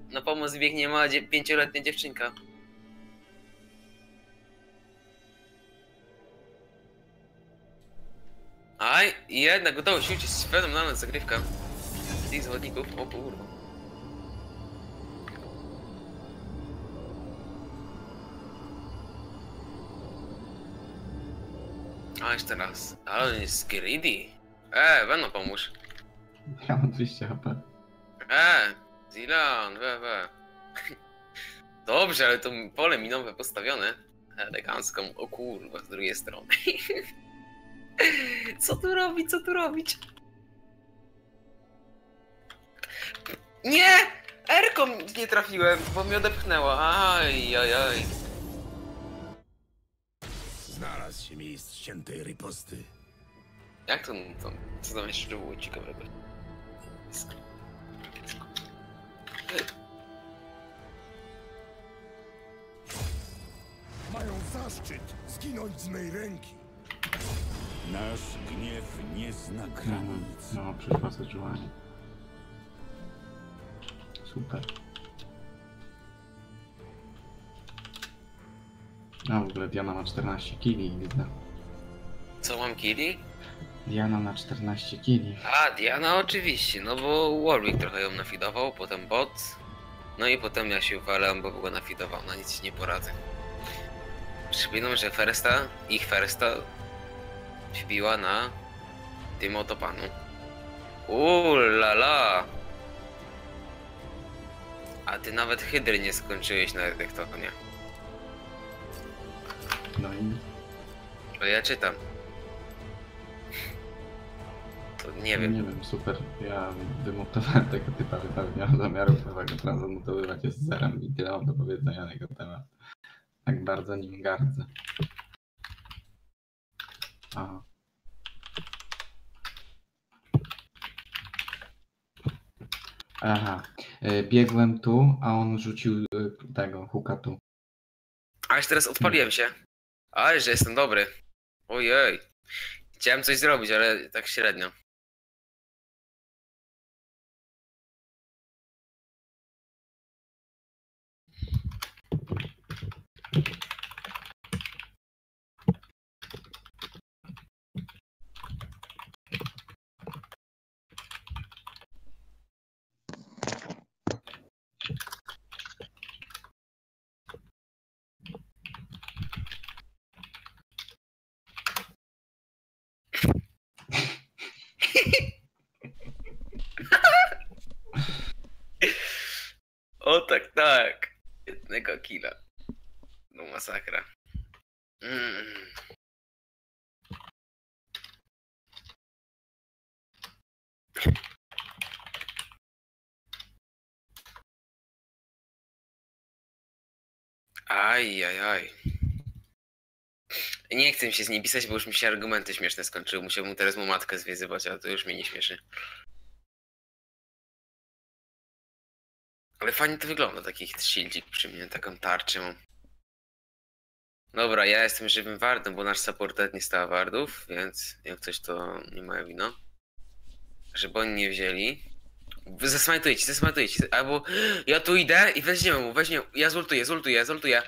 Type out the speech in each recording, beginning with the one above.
Na pomoc biegnie mała 5-letnia dziewczynka. Aj, i jednak udało się uczyć fenomenalna zagrywka tych zawodników. O kurwa. A jeszcze raz. Ale on jest greedy. Weno pomóż. Ja mam 200 HP. Zilan, we. Dobrze, ale to pole minowe postawione. Elegancko. O kurwa, z drugiej strony. Co tu robić? Nie! Erką nie trafiłem, bo mnie odepchnęła. Aj. Znalazł się miejsc ściętej riposty. Jak to co tam jeszcze było ciekawego? Mają zaszczyt zginąć z mej ręki. Nasz gniew nie zna granic. No, przyszła zadziałanie. Super. A w ogóle Diana ma 14 kili, widzę. Co mam killi? Diana na 14 kili. A, Diana oczywiście, no bo Warwick trochę ją nafidował, potem bot. No i potem ja się uwalałem, bo go nafidował, na nic się nie poradzę. Przypominam, że ich Fersta wbiła na tym oto panu. Lala! A ty nawet hydry nie skończyłeś na redektonie. No i... To ja czytam. To nie wiem. Nie wiem, super. Ja wymutowałem tego typa, ale nie mam zamiaru go transmutowywać, jest zerem i tyle mam do powiedzenia na jego temat. Tak bardzo nim gardzę. Aha. Aha. Biegłem tu, a on rzucił tego huka tu. A już teraz odpaliłem się. Ale że jestem dobry. Ojej. Chciałem coś zrobić, ale tak średnio. O tak. Jednego killa. No masakra. Aj. Nie chcę się z niej pisać, bo już mi się argumenty śmieszne skończyły. Musiałbym teraz mu matkę zwyzywać, ale to już mnie nie śmieszy. Ale fajnie to wygląda, taki shieldzik przy mnie, taką tarczę mam. Dobra, ja jestem żywym wardem, bo nasz supporter nie stała wardów, więc jak coś to nie moja wina. Żeby oni nie wzięli. Zasmajtujcie, albo ja tu idę i weźmiemy mu, ja zultuję.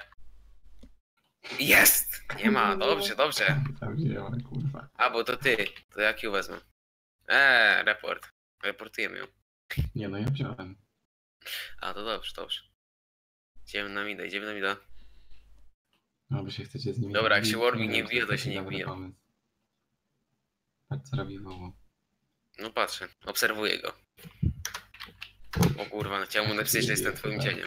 Jest! Nie ma, dobrze. Tam wzięła, kurwa. A, bo to ty, to jak ją wezmę? Report. Reportujemy ją. Nie no, ja wziąłem. A, to dobrze. Idziemy na mida. No, wy się chcecie z nimi... Dobra, jak się Warwick nie wiem, bije, to się nie dobry bije. pomysł. Patrz co robi woło. No patrzę, obserwuję go. O kurwa, chciałem mu napisać, że jestem twoim cieniem.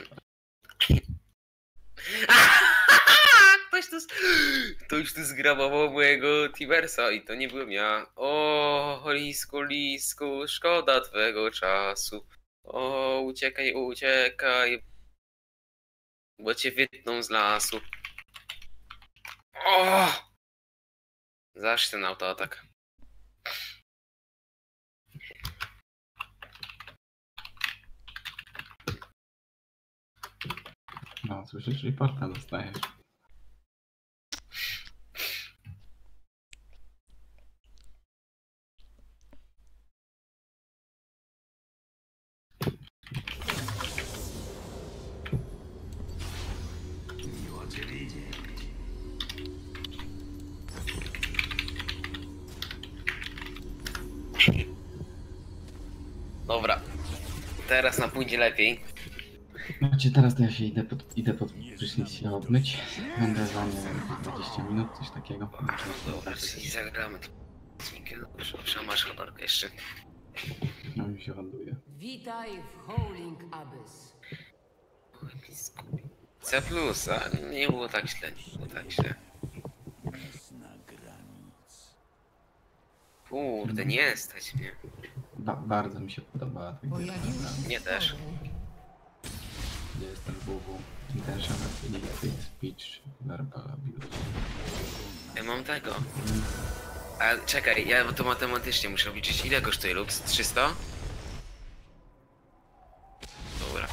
Ktoś tu zgrabował mojego Tiversa i to nie byłem ja. O, lisku, szkoda twego czasu. O, uciekaj, bo cię wytną z lasu. O! Zaś ten autoatak. No, słyszysz, reporta dostajesz. Teraz nam pójdzie lepiej. Znaczy teraz to ja się idę pod prysznic się obmyć. Będę za nie 20 minut, coś takiego. Dobra, czyli zagramy. Dobrze, masz honorkę jeszcze. No mi się ładuje. Witaj w Howling Abyss. C+, a nie było tak źle, nie było tak źle. Kurde, nie stać mnie. Bardzo mi się podobała ta gra. Pojawił się Nie też. stworzeń. Gdzie jest ten WW? Intention Affiliate Speech Verbal Abuse. Ja mam tego. A czekaj, ja to matematycznie muszę obliczyć. Ile kosztuje Lux? 300? Dobra.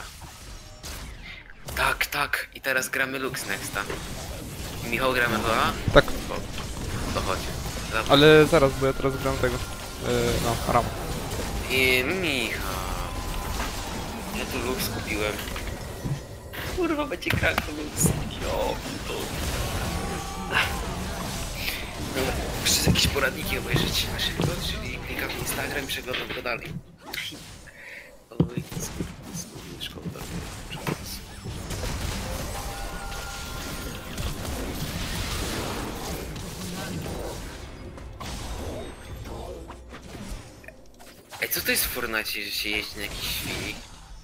Tak. I teraz gramy Lux Nexta. Michał, gramy to, a? Tak, To chodź. ale zaraz, bo ja teraz gram tego. No, Ram. I Michał. Ja tu Lux kupiłem. Kurwa, będzie krak to Lux. Jo, to... Dobra, muszę jakieś poradniki obejrzeć na szybko, czyli klikam w Instagram i przeglądam go dalej. Oj, szkoda. Ej, co to jest w Fortnite, że się jeździ na jakiś świni?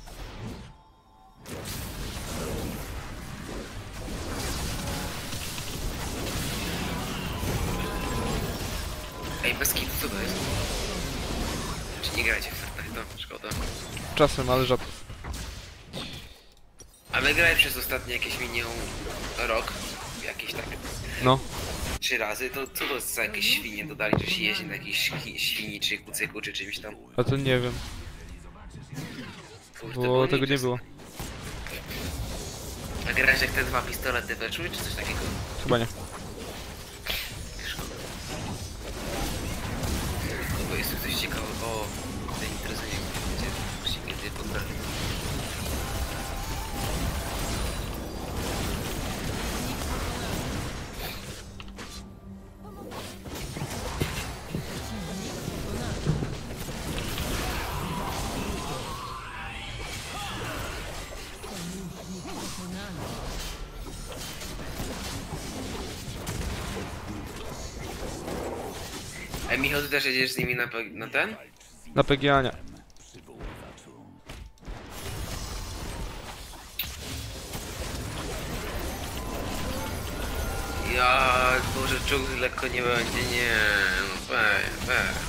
Ej, bez kitu, co to jest? Czy nie gracie w Fortnite? To szkoda. Czasem, ale rzadko. Ale grałem przez ostatnie jakieś minimum rok, jakieś tak No, 3 razy, to co to jest za jakieś świnie dodali, że się jeździ na jakiejś świni, czy kucyku, czy czymś tam? a to nie wiem, Kurde, bo tego nie jest- było. A grałeś jak te 2 pistolety weszły, czy coś takiego? Chyba nie. Szkoda. Bo jest tu coś ciekawego. O, ten interesuje mnie, gdzie kiedy potrafi. Ej, Michał, ty też jedziesz z nimi na ten? Na PGA nie. Ja, Boże, czołg lekko nie będzie, nie, no weź.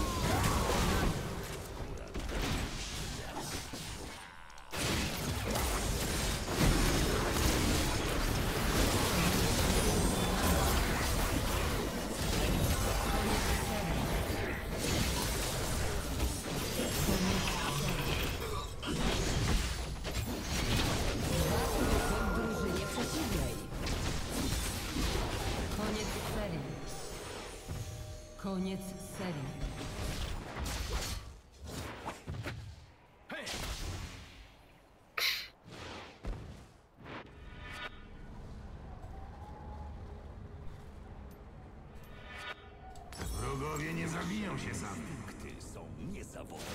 Drużynie przeciwnej. Koniec serii. Koniec serii. Wrogowie nie zabiją się sami. Gdy są niezawodni.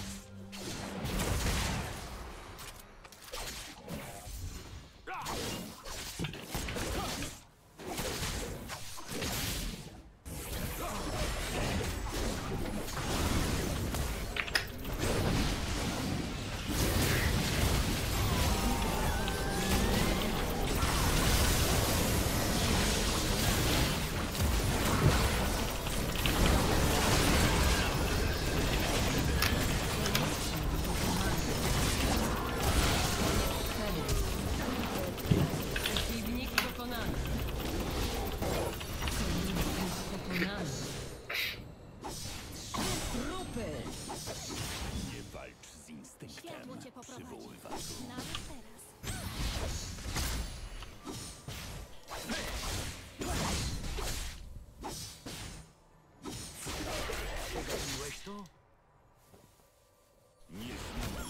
Przeciwnik pokonany. Sojusznik pokonany. Trupy. Nie walcz z instynktem. Światło cię poprowadzi. Przywoływaczu. Nawet teraz. Zrobiłeś to? Nie znam.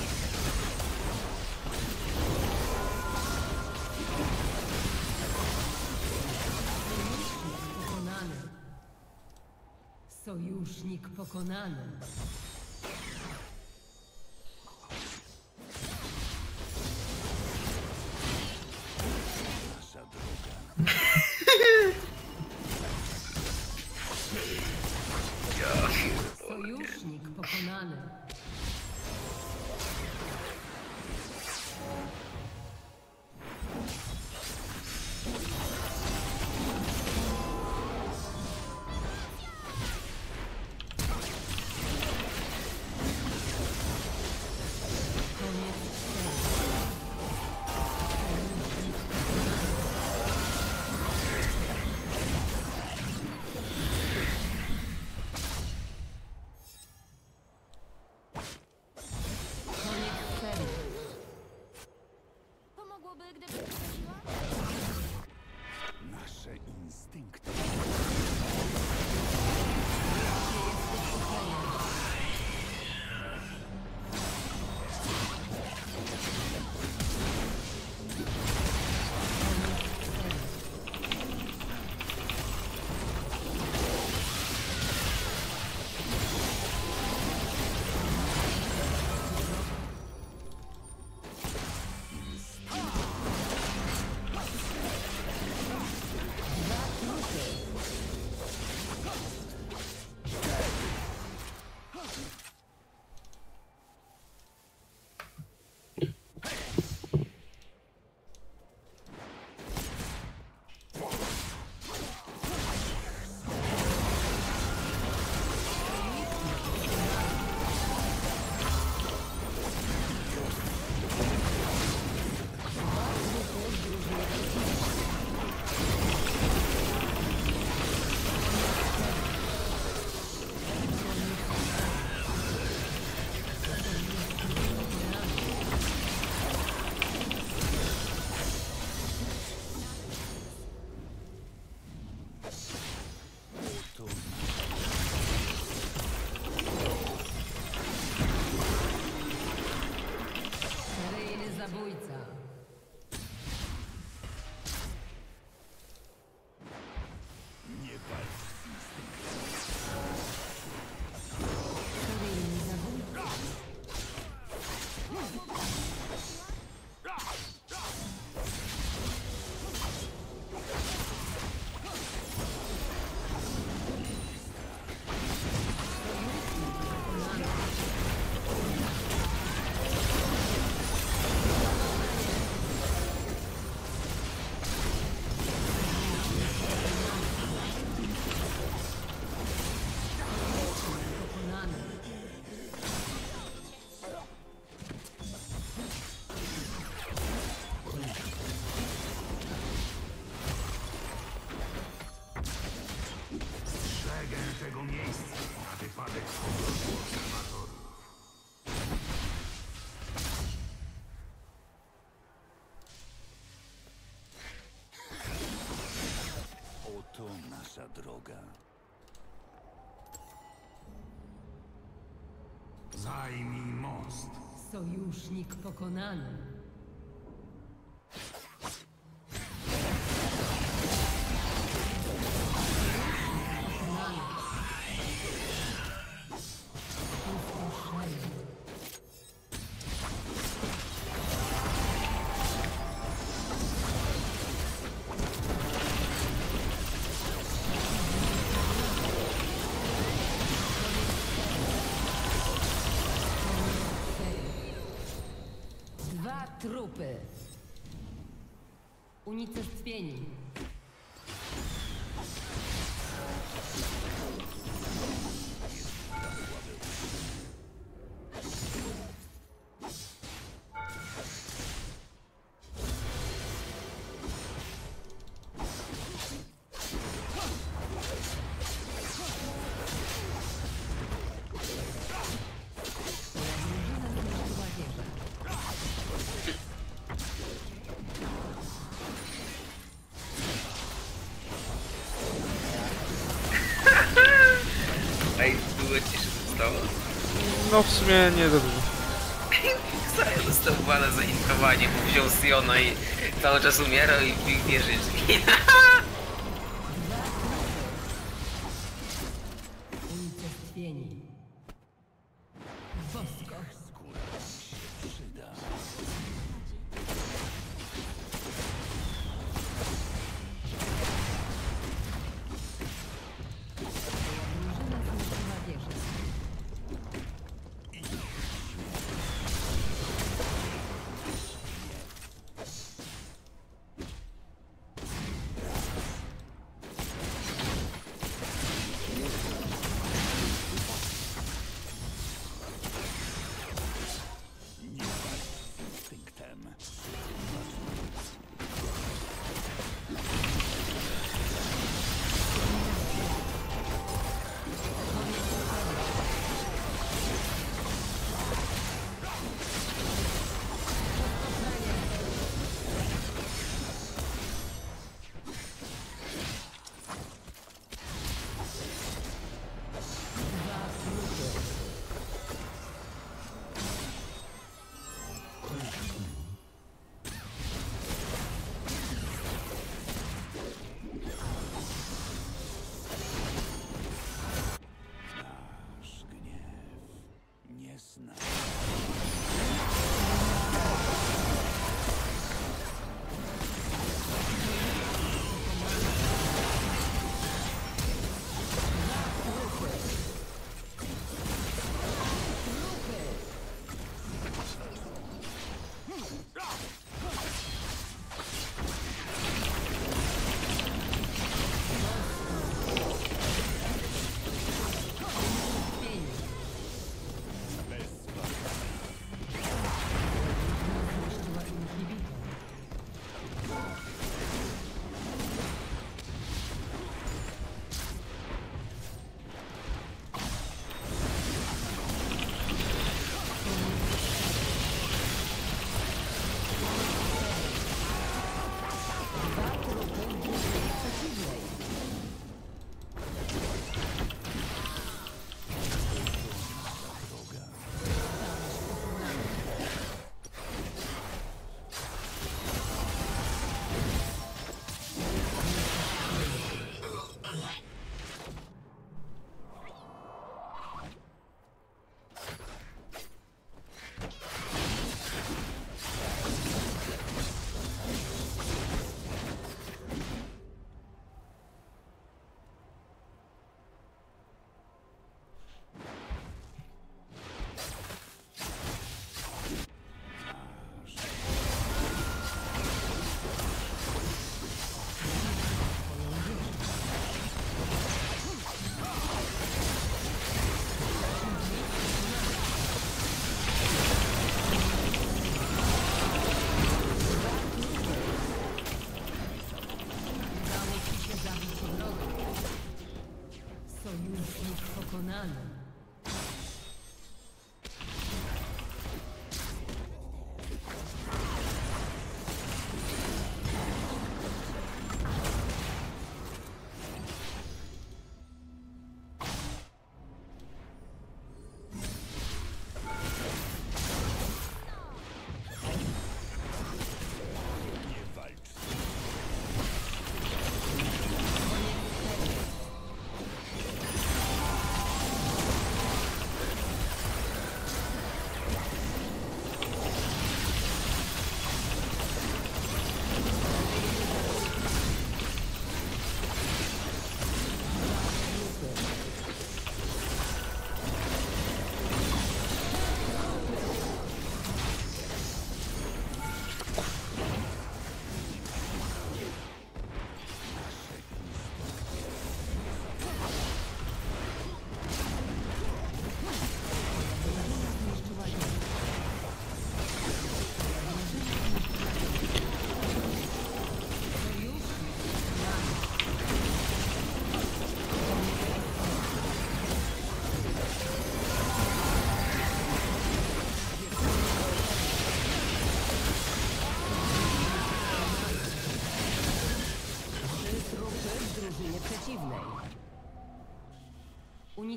Pokonany. Sojusznik pokonany. pomogłoby, gdybym prosiła? Nasze instynkty. Seryjny zabójca. Seryjny zabójca. Pokonany. Strzegę tego miejsca na wypadek powrotu obserwatorów. Oto nasza droga. Zajmij most. Sojusznik pokonany. Pokonany. Uproszenie. Dwa trupy. Unicestwieni. Drużyna zniszczyła wieżę. Ej, było ci się zostało? No w sumie nie za dużo. Zaraz dostał bana za inkowanie, bo wziął Siona i cały czas umierał i w wieżyczki. Unicestwieni. Bosko. Przyda. Drużyna zniszczyła wieżę.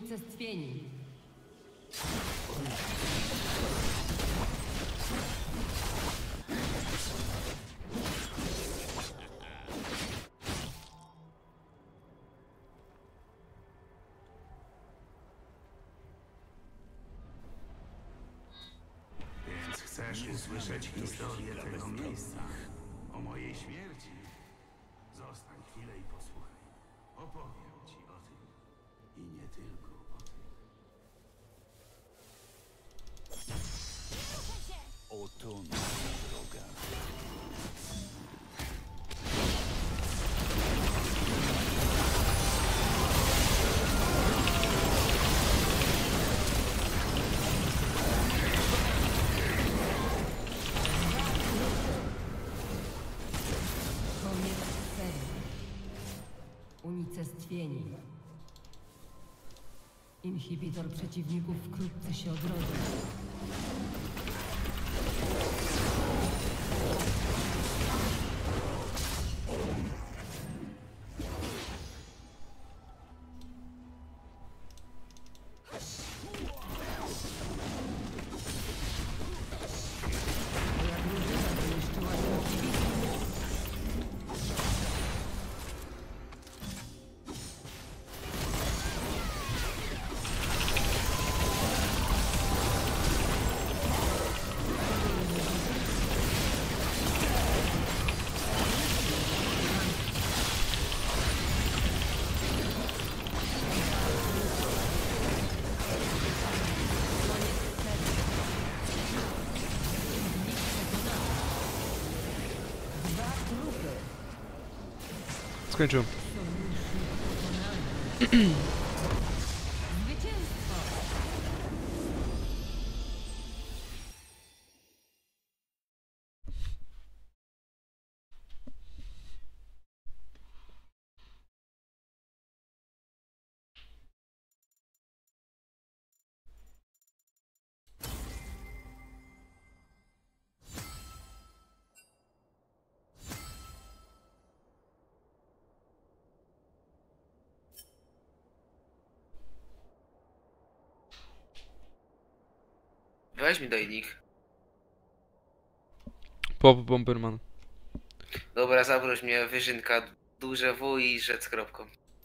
Unicestwieni. Więc chcesz usłyszeć historię tego miejsca? O mojej śmierci? Zostań chwilę i posłuchaj. Opowiem ci o tym. I nie tylko o tym. Oto nasza droga. Koniec serii. Unicestwieni. Inhibitor przeciwników wkrótce się odrodzi. Moja drużyna zniszczyła przeciwników. Skończył. Zwycięstwo! Weź mi dajnik. Pop Bomberman. Dobra, zaproś mnie, wyżynka, duże W i rzec kropką.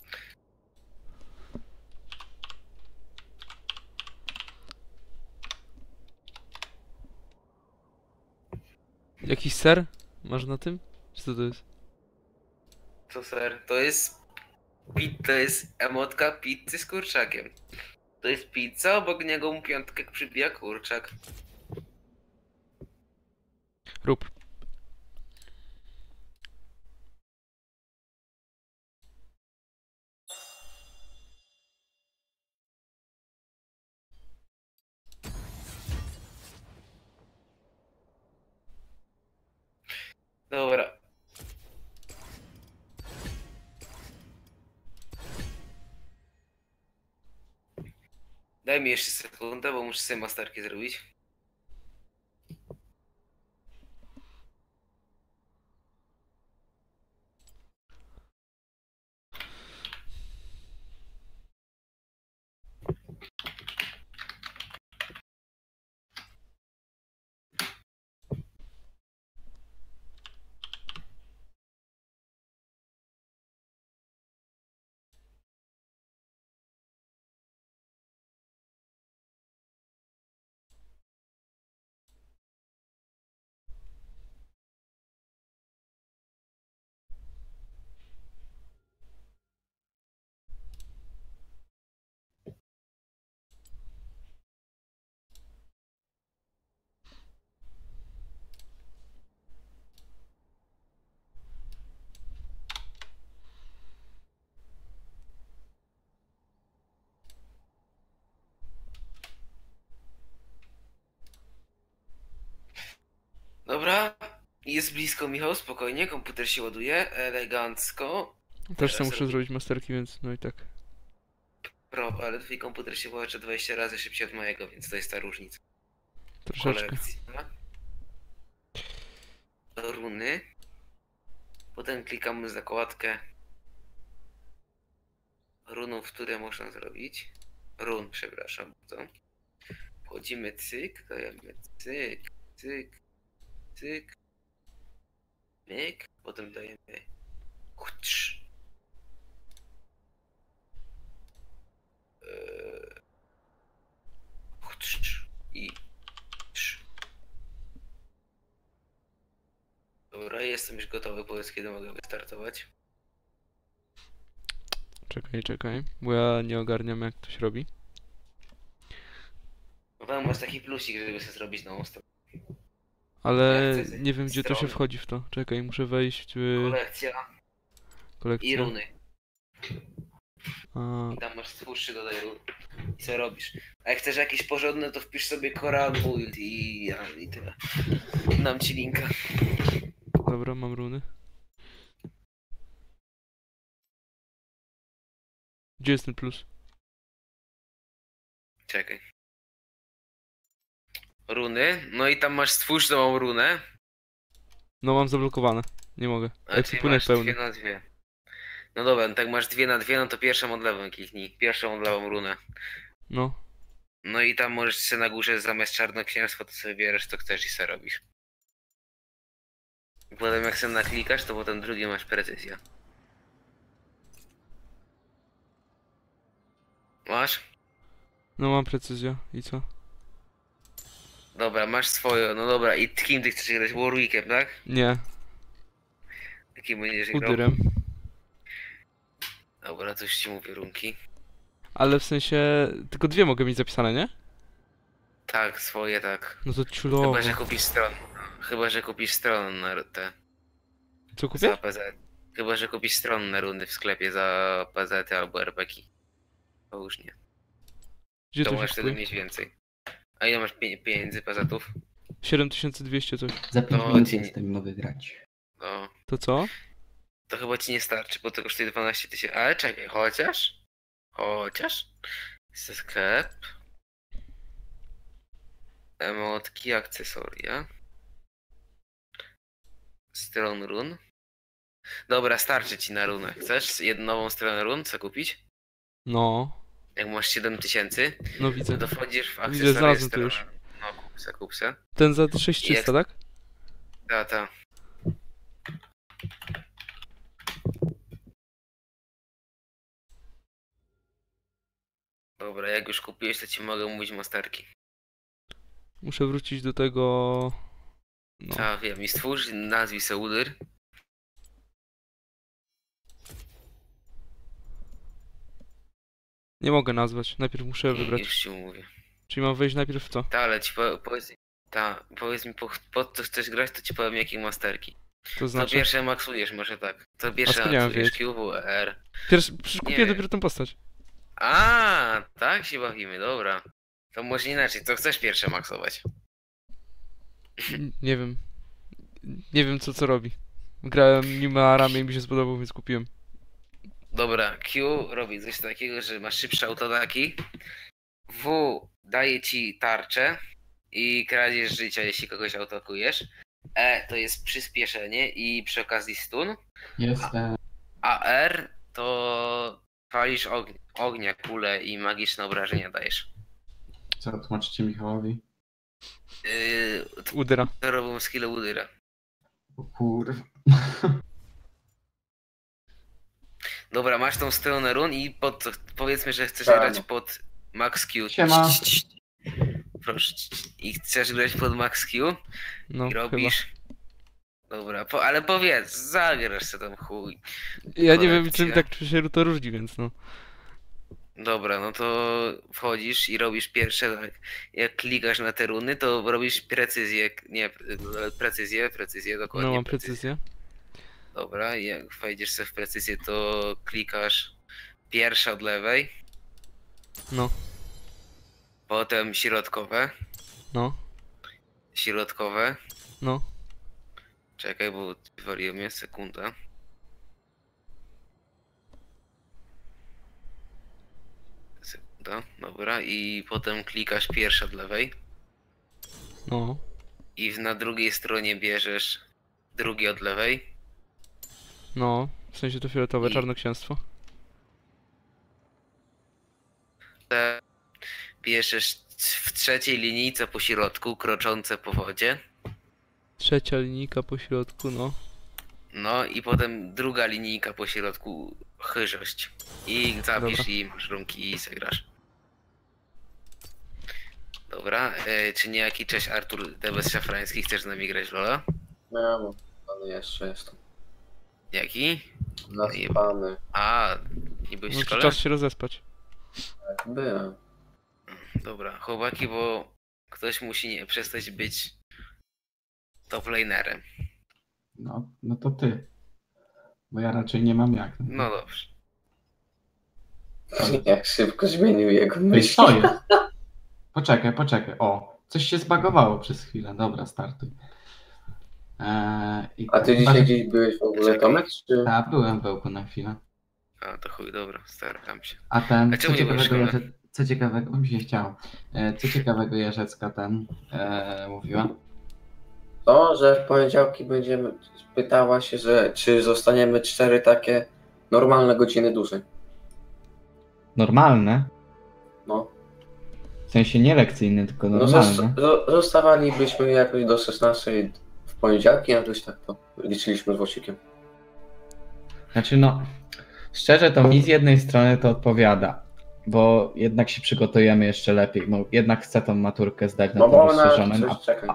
Jakiś ser? Masz na tym? Co to jest? Co ser? To jest emotka pizzy z kurczakiem. To jest pizza, obok niego mu piątkę przybija kurczak. Rób. Dobra. Daj mi jeszcze sekundę, bo muszę sobie masterki zrobić. Dobra. Jest blisko, Michał, spokojnie, komputer się ładuje, elegancko. Też sam Teraz muszę robi- zrobić masterki, więc no i tak. Ale twój komputer się włącza 20 razy szybciej od mojego, więc to jest ta różnica. Troszeczkę. Kolekcja. Runy. Potem klikamy zakładkę runów, które można zrobić. Run, przepraszam. To. Wchodzimy, cyk, dajemy cyk, cyk, cyk, myk, potem dajemy kucz. Kucz i trz. Dobra, jestem już gotowy, powiedz kiedy mogę wystartować. Czekaj, bo ja nie ogarniam jak to się robi. No tam masz taki plusik, żeby sobie zrobić nową stronę. Ale Ja chcę nie wiem gdzie to się strony. wchodzi w to. Czekaj, muszę wejść w Kolekcja i kolekcję. runy. A, I tam masz twórczy dodaj run. I co robisz? A jak chcesz jakieś porządne, to wpisz sobie Coral Build i tyle. Dam ci linka. dobra, mam runy. Gdzie jest ten plus? Czekaj. Runy. No i tam masz stwórz nową runę. No mam zablokowane. Nie mogę. A czyli Ekwipunek masz pełny. 2 na 2. No dobra, no tak masz 2 na 2, no to pierwszą od lewą kliknij. Pierwszą od lewą runę. No. No i tam możesz sobie na górze zamiast czarnoksięstwa to sobie bierzesz co chcesz i sobie robisz. I potem jak sobie naklikasz, to potem drugie masz precyzję. Masz? No mam precyzję. I co? Dobra, masz swoją, no dobra, i kim ty chcesz grać? Warwickiem, tak? Nie. Jakim będziesz grał? Udyrem. Dobra, to już ci mówię runki. Ale w sensie... Tylko dwie mogę mieć zapisane, nie? Tak, swoje tak. No to ciulowo. Chyba, że kupisz stronę. Chyba, że kupisz stronę na te. Co Za kupię? PZ. Chyba, że kupisz stronne rundy w sklepie za PZ albo RPki. To już nie. Gdzie To to się możesz wtedy kupuje? mieć więcej. A ile masz pieniędzy PZ-ów? 7200 coś. Za 5 To minut ci nie- jestem, mogę grać. No, To co? to chyba ci nie starczy, bo to kosztuje 12 000. Ale czekaj, chociaż. Sklep. Emotki, akcesoria. Stron run. Dobra, starczy ci na runę. Chcesz jedną nową stronę run? Co kupić? No. Jak masz 7000, No widzę. to wchodzisz w Widzę, akcesoria znalazłem to strony. już. No, kup se. Ten za 6300, tak? Ta. Dobra, jak już kupiłeś, to ci mogę mówić masterki. Muszę wrócić do tego... No. Ta, wiem. I stwórz, nazwij se Udyr. Nie mogę nazwać. Najpierw muszę I wybrać. już ci mówię. Czyli mam wejść najpierw w to. Ta, ale ci powiedz... powiedz mi, po co chcesz grać, to ci powiem jakie masterki. To To znaczy... pierwsze maksujesz, może tak. To pierwsze skąd ja mam maksujesz wiedzieć? QWR. Przecież Nie kupiłem wiem. dopiero tą postać. A, tak się bawimy, dobra. To może inaczej, to chcesz pierwsze maksować. Nie wiem. Nie wiem co robi. Grałem nim na ramię i mi się spodobał, więc kupiłem. Dobra, Q robi coś takiego, że ma szybsze autoataki. W daje ci tarczę i kradzież życia, jeśli kogoś atakujesz. E to jest przyspieszenie i przy okazji stun. Jestem. A R to palisz ognia, kule i magiczne obrażenia dajesz. Co tłumaczycie Michałowi? Udyra. To robią skille Udyra. O kurw. Dobra, masz tą stronę run i powiedzmy, że chcesz Tak. grać pod Max Q. Siema. Proszę. I chcesz grać pod Max Q No, i robisz. Dobra, ale powiedz, zagrasz sobie tam chuj. chyba. Ja nie wiem kolekcja. czym tak się to różni, więc no. Dobra, no to wchodzisz i robisz pierwsze, tak. Jak klikasz na te runy, to robisz precyzję, nie, precyzję, dokładnie. No mam precyzję. Dobra, i jak wejdziesz sobie w precyzję, to klikasz pierwsze od lewej, No. potem środkowe, No. No. Czekaj, bo wywaliło mnie, sekunda. Sekunda, dobra, i potem klikasz pierwsze od lewej No. i na drugiej stronie bierzesz drugie od lewej. No. W sensie to fioletowe, I- czarnoksięstwo. Te bierzesz w trzeciej linijce po środku, kroczące po wodzie. Trzecia linijka po środku, no. No i potem druga linijka po środku, chyżość. I zapisz Dobra. i masz runki i zagrasz. Dobra, czy niejaki cześć Artur Debes Szafrański, chcesz z nami grać w Lola? No, ale jeszcze jestem. Jaki? Naspany. A, nie byłeś w Może szkole? czas się rozespać. Tak, byłem. Dobra, chłopaki, bo ktoś musi nie przestać być top lanerem. No to ty. Bo ja raczej nie mam jak. No dobrze. Jak szybko zmienił jego Ej, myśl. co jest? Poczekaj. O, coś się zbagowało przez chwilę. Dobra, startuj. A ty dzisiaj gdzieś byłeś w ogóle, Tomek? Czy... Tak, byłem w Bełku na chwilę. A to chuj, dobra, staram się. A ten, A czemu nie byłeś w szkole? Co ciekawego, mi się chciało. Co ciekawego Jarzecka mówiła? To, że w poniedziałki będziemy... Pytała się, że czy zostaniemy 4 takie normalne godziny dłużej. Normalne? No. W sensie nie lekcyjne, tylko No zostawalibyśmy jakoś do 16 w poniedziałki, a jakoś tak to liczyliśmy z Włosikiem. Znaczy no, szczerze to mi z jednej strony to odpowiada, bo jednak się przygotujemy jeszcze lepiej, bo jednak chcę tą maturkę zdać na No tym bo ona... rozszerzonym. Coś, czekaj.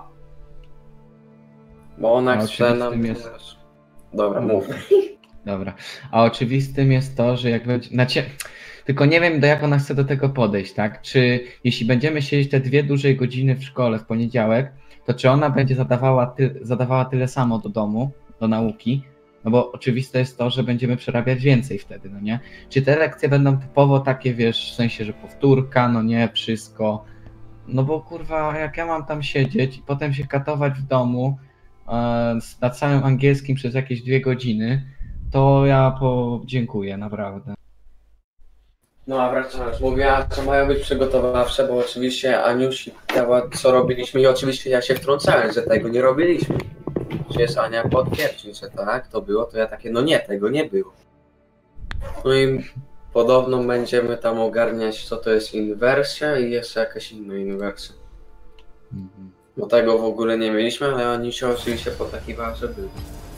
Bo ona A chce nam... oczywistym jest- Dobra, mów. Dobra, a oczywistym jest to, że jak będzie, znaczy, tylko nie wiem jak ona chce do tego podejść, tak? Czy jeśli będziemy siedzieć te 2 duże godziny w szkole w poniedziałek, to czy ona będzie zadawała tyle samo do domu, do nauki? No bo oczywiste jest to, że będziemy przerabiać więcej wtedy, no nie? Czy te lekcje będą typowo takie, wiesz, w sensie, że powtórka, no nie, wszystko. No bo kurwa, jak ja mam tam siedzieć i potem się katować w domu nad samym angielskim przez jakieś 2 godziny, to ja dziękuję, naprawdę. No a wracając, mówiła, co mają być przygotowawcze, bo oczywiście Aniusi pytała, co robiliśmy i oczywiście ja się wtrącałem, że tego nie robiliśmy. Przecież Ania potwierdzi, że tak, to było, to ja takie, no nie, tego nie było. No i podobno będziemy tam ogarniać, co to jest inwersja i jeszcze jakaś inna inwersja. Mhm. Bo tego w ogóle nie mieliśmy, ale Aniusia oczywiście potakiwała, że był.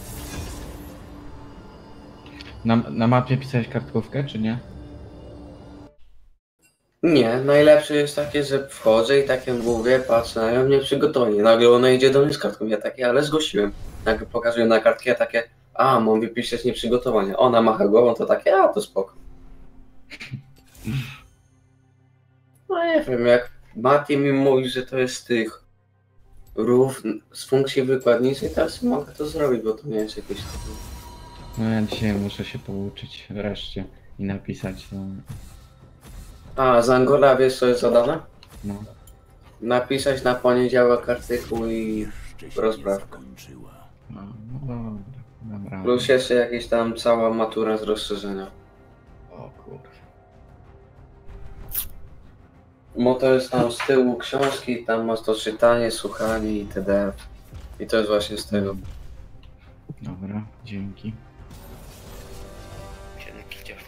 Na mapie pisałeś kartkówkę, czy nie? Nie, najlepsze jest takie, że wchodzę i takie mówię, patrzę na nią, nie przygotuję. Nagle ona idzie do mnie z kartką, ja takie, ale zgłosiłem. Nagle pokazuję na kartkę, ja takie, a, mam wypisać nieprzygotowanie. Ona macha głową, to takie, a, to spoko. No nie wiem, jak Mati mi mówi, że to jest z tych rów z funkcji wykładnicy, teraz mogę to zrobić, bo to nie jest jakieś... No ja dzisiaj muszę się pouczyć wreszcie i napisać to. A, z Angola wiesz, co jest zadane? No. Napisać na poniedziałek artykuł i rozprawkę. No dobra. Plus jeszcze jakieś tam cała matura z rozszerzenia. O kurwa. Bo to jest tam z tyłu książki, tam masz to czytanie, słuchanie itd. I to jest właśnie z tego. Dobra, dzięki. Dzięki, dzięki.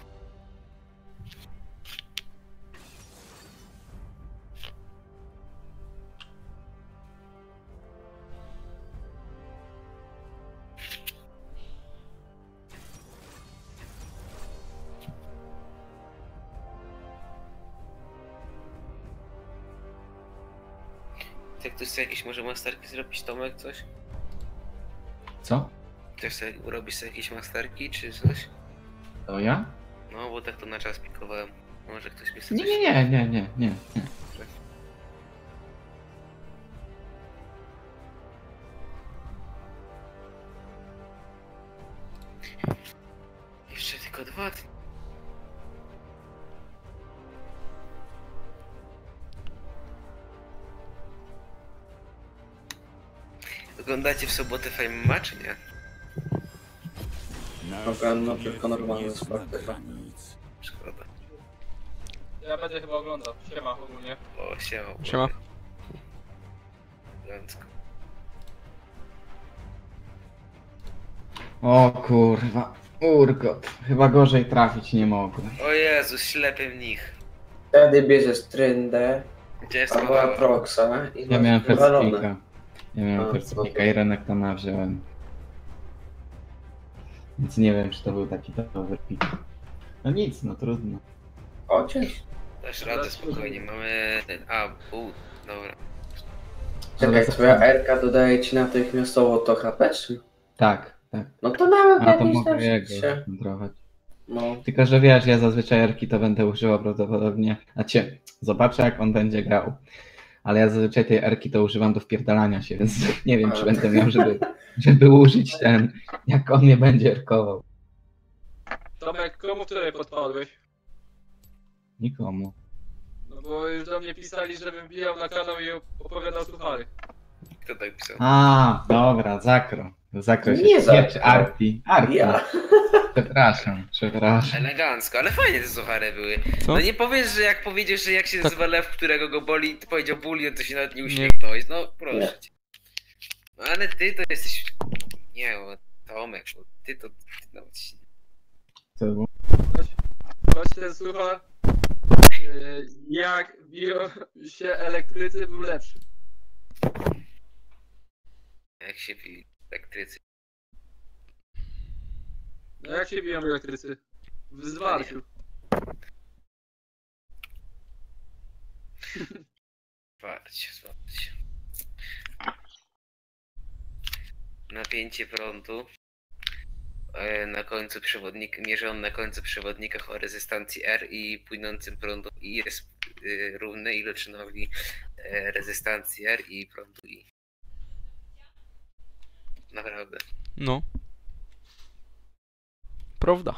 Jak ktoś chce jakieś może masterki zrobić, Tomek, coś? Co? Chcesz sobie, robisz sobie jakieś masterki, czy coś? To ja? No, bo tak to na czas pikowałem. Może ktoś mi chce Nie, coś... nie. Jeszcze tylko 2 dni. Oglądacie w sobotę Fame Match, czy nie? No tylko normalne sprawy. Szkoda. Ja będę chyba oglądał. Siema ogólnie. O, siema. Siema. Elegancko. O kurwa. Urgot. Chyba gorzej trafić nie mogłem. O Jezu, ślepy mnich. Wtedy bierzesz tryndę Gdzie jest A była Proxa i Ja miałem wywalone. First Ja miałem A, First dobra. i Renekton'a wziąłem. Więc nie wiem, czy to był taki dobry pick. No nic, no trudno. Chociaż. Dasz radę spokojnie, mamy... A, dobra. Czekaj, Ale twoja R dodaje ci natychmiastowo to HP, czy? Tak, tak. No to nawet A to lepiej mogę znaczy jego się. kontrolować. No. Tylko, że wiesz, ja zazwyczaj Erki to będę używał prawdopodobnie. Znaczy, zobaczę jak on będzie grał. Ale ja zazwyczaj tej Erki to używam do wpierdalania się, więc nie wiem, czy będę miał, żeby użyć ten, jak on mnie będzie erkował. Tomek, komu wczoraj podpadłeś? Nikomu. No bo już do mnie pisali, żebym wbijał na kanał i opowiadał suchary. Kto tak pisał? A, dobra, Zakro. Zakro się Nie Zakro. czy Arti. Arti. Ja. Przepraszam. Elegancko, ale fajnie te suchary były. Co? No nie powiesz, że jak powiedziesz, że jak się Tak. nazywa lew, którego go boli, to powiedział bulion, to się nawet nie uśmiechnąłeś. No proszę cię. No ale ty to jesteś... Nie, bo Tomek, bo ty to... No, Co było? Chodź ten suchar. Jak biją się elektrycy był lepszy. jak się pili elektrycy. No jak się biją elektrycy? W zwarciu. Zwarcie. Napięcie prądu na końcu przewodnika, mierzone na końcu przewodnika o rezystancji R i płynącym prądu I jest równe iloczynowi rezystancji R i prądu I. Naprawdę. No. Prawda.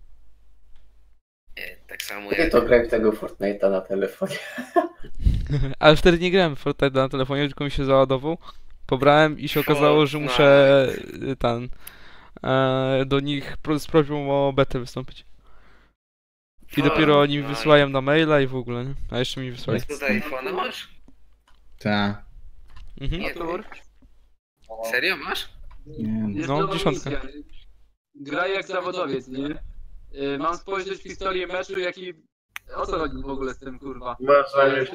Tak samo Nie jak... to graj w tego Fortnite'a na telefonie. Ale wtedy nie grałem w Fortnite na telefonie, tylko mi się załadował. Pobrałem i się okazało, że muszę do nich z prośbą o betę wystąpić. I dopiero oni mi wysyłają na maila i w ogóle, nie? A jeszcze mi wysłali. Tutaj iPhone'a masz? Tak. Mhm. Nie, serio masz? Nie, Jest No, nowa 10. misja. Graj jak zawodowiec, nie? Mam spojrzeć w historię meczu, jaki... O co chodzi w ogóle z tym, kurwa? Masz zagrać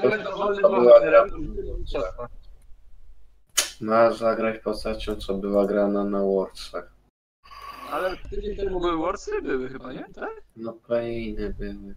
Masz zagrać postacią, co była grana na Worldsach. Ale tydzień temu były Warsy? Były chyba, nie? Tak? No play-iny były.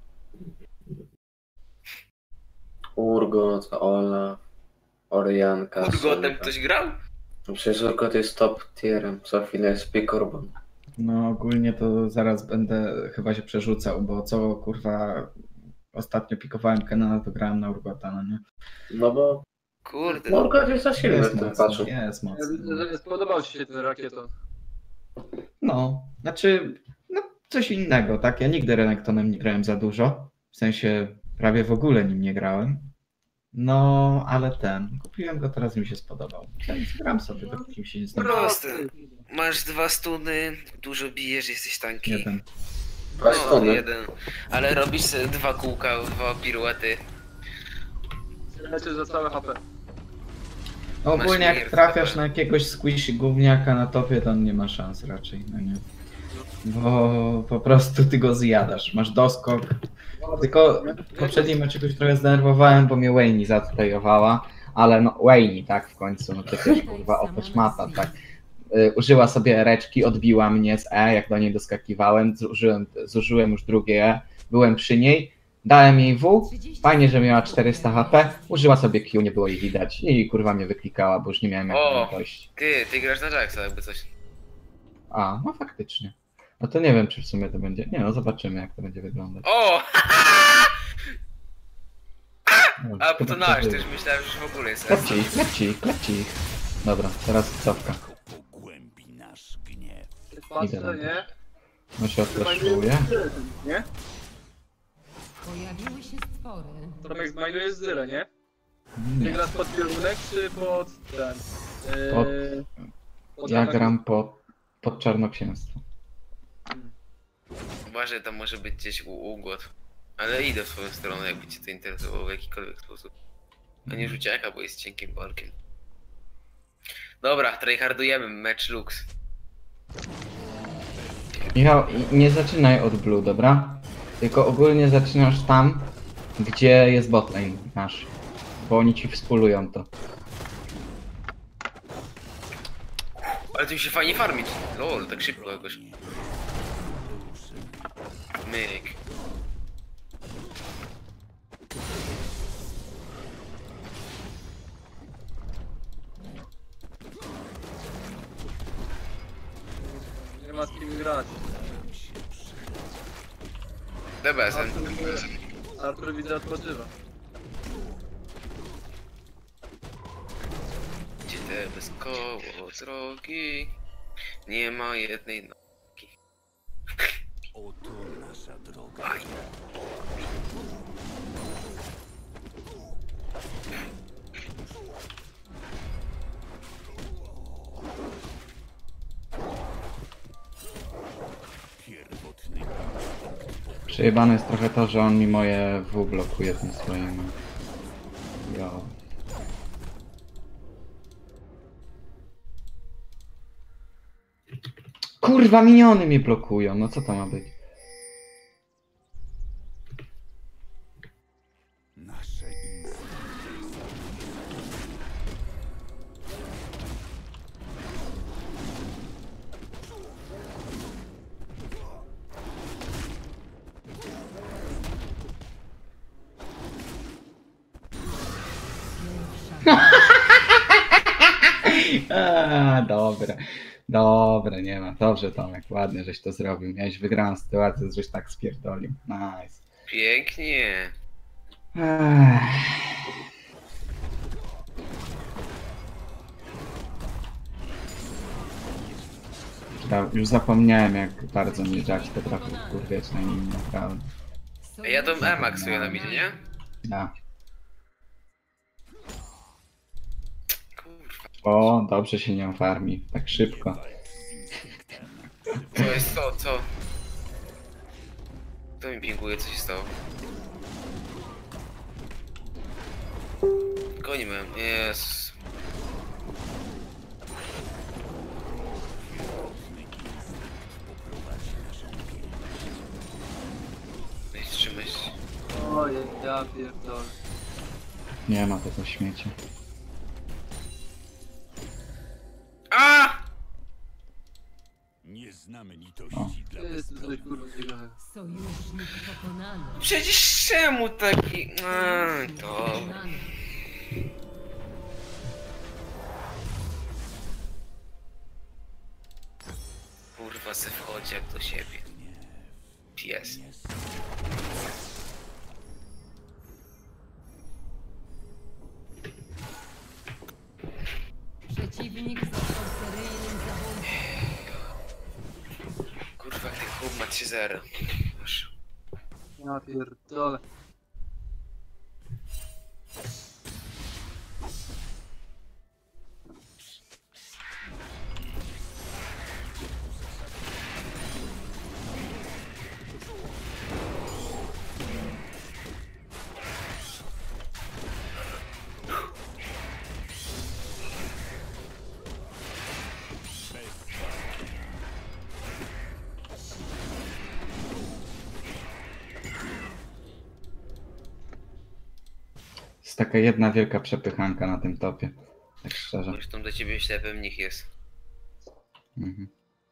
Urgot, Olaf, Orianka. Urgotem Sylwia. ktoś grał? No przecież Urgot jest top tierem, co chwilę jest Pikorban. No ogólnie to zaraz będę chyba się przerzucał, bo co kurwa ostatnio pikowałem Kenana, to grałem na Urgota, no nie? No bo Kurde. no, Urgot jest za silny w tym mocny, patchu. jest Ja mocny. widzę, że spodobał ci się ten rakieton. No, znaczy, no coś innego, tak? Ja nigdy Renektonem nie grałem za dużo, w sensie prawie w ogóle nim nie grałem. No, ale kupiłem go, teraz mi się spodobał. Więc gram sobie, dopóki mi się nie znajdzie. Proste. Masz 2 stuny, dużo bijesz, jesteś tanki. Jeden. Dwa stuny. Jeden. Ale robisz sobie 2 kółka, 2 piruety. Lecie za całe HP. Ogólnie Masz jak trafiasz na jakiegoś squishy gówniaka na topie, to on nie ma szans raczej, no nie? Bo po prostu ty go zjadasz, masz doskok. Tylko w poprzednim meczu już trochę zdenerwowałem, bo mnie Wayne zatrajowała, ale no Wayne tak w końcu, no przecież kurwa oto szmata, tak. Użyła sobie reczki, odbiła mnie z E, jak do niej doskakiwałem, zużyłem już drugie E, byłem przy niej, dałem jej W, fajnie, że miała 400 HP, użyła sobie Q, nie było jej widać i kurwa mnie wyklikała, bo już nie miałem O! jak dojść. Ty grasz na Jacksa jakby coś. A, no faktycznie. No to nie wiem, czy w sumie to będzie, nie no zobaczymy jak to będzie wyglądać. O! No, A, bo to chyba nasz, było. też myślałem, że w ogóle jest Klepci ich. Dobra, teraz cofka. Pogłębi nasz gniew. Patrzę, na to. nie? No się odflaszuje. Nie? Pojawiły się stwory. Tomek zmainujesz Zyrę, nie? Ty Nie, grasz pod piorunek czy pod ten? Pod- pod ja atak? gram pod czarnoksięstwo. Uważaj, tam może być gdzieś ugłot. Ale idę w swoją stronę, jakby cię to interesowało w jakikolwiek sposób. A nie rzuciaka, bo jest cienkim barkiem. Dobra, tryhardujemy, mecz lux. Michał, nie zaczynaj od blue, dobra? Tylko ogólnie zaczynasz tam, gdzie jest botlane nasz. bo oni ci współują to. Ale tu się fajnie farmić. Lol, tak szybko jakoś. Myk. Nie ma z kim grać. DBSN. Artur widzę odpoczywa. Gdzie te bez koło drogi? Nie ma jednej nogi. Oto nasza droga. Aj. Pierwotny Przejebane jest trochę to, że on mi moje W blokuje tym swoim. Jo. Kurwa, miniony mnie blokują, no co to ma być? nasze instynkty. Dobra. Dobra, nie ma. Dobrze, Tomek, ładnie, żeś to zrobił. Miałeś wygraną sytuację, żeś tak spierdolił. Nice. Pięknie. Ech. Już zapomniałem, jak bardzo mnie Jax potrafił kurwiać na nim, naprawdę. Ej, ja tą Emax sobie na midzie, nie? Ja. Kurwa. O, dobrze się nią farmi, tak szybko. Co jest to? Co? Kto mi pinguje? Co się stało? Gonimy. Jezus. Trzymaj się. Oj, ja pierdolę. Nie ma tego śmiecia. A! Nie znamy O. litości dla Jest tu coś kurwa ciekawego. Sojusznik pokonany. Przecież czemu taki... To... Pokonany. Kurwa se wchodzi jak do siebie. Pies. Przeciwnik został seryjnym zabójcą. Kurwa, ten chłop ma 3-0. Proszę. Ja pierdolę. Jest taka jedna wielka przepychanka na tym topie. Tak szczerze. Zresztą do ciebie ślepy mnich jest. Mhm.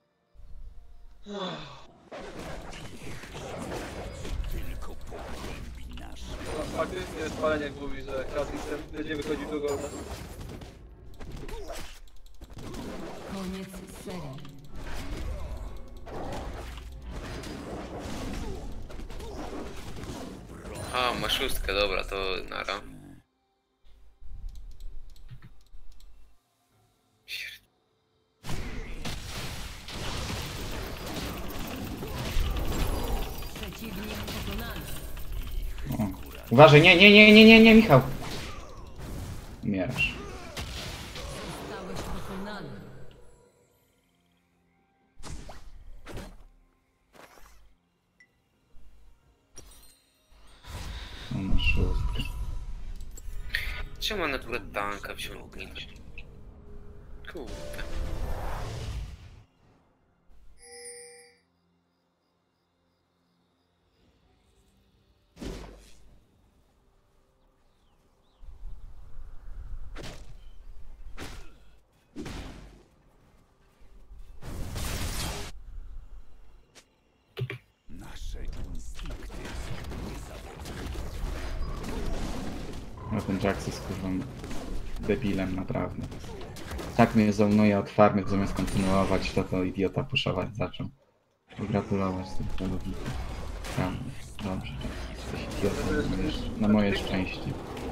Faktycznie spaleniak mówi, że Kazik będzie wychodził do golda. Koniec serii. A, ma szóstkę, dobra, to nara. Przeciwnik pokonany. O. Uważaj, nie, Michał! Umierasz. Zostałeś pokonany. O, masz szóstkę. Czemu on akurat tanka wziął? Kurde. No ten Jax jest kurwa debilem naprawdę. Tak mnie zonuje od farmy, zamiast kontynuować, to idiota puszować zaczął. Pogratulować z tym celownikiem. Prawda. Dobrze, Jax. Jesteś idiotą, na moje szczęście.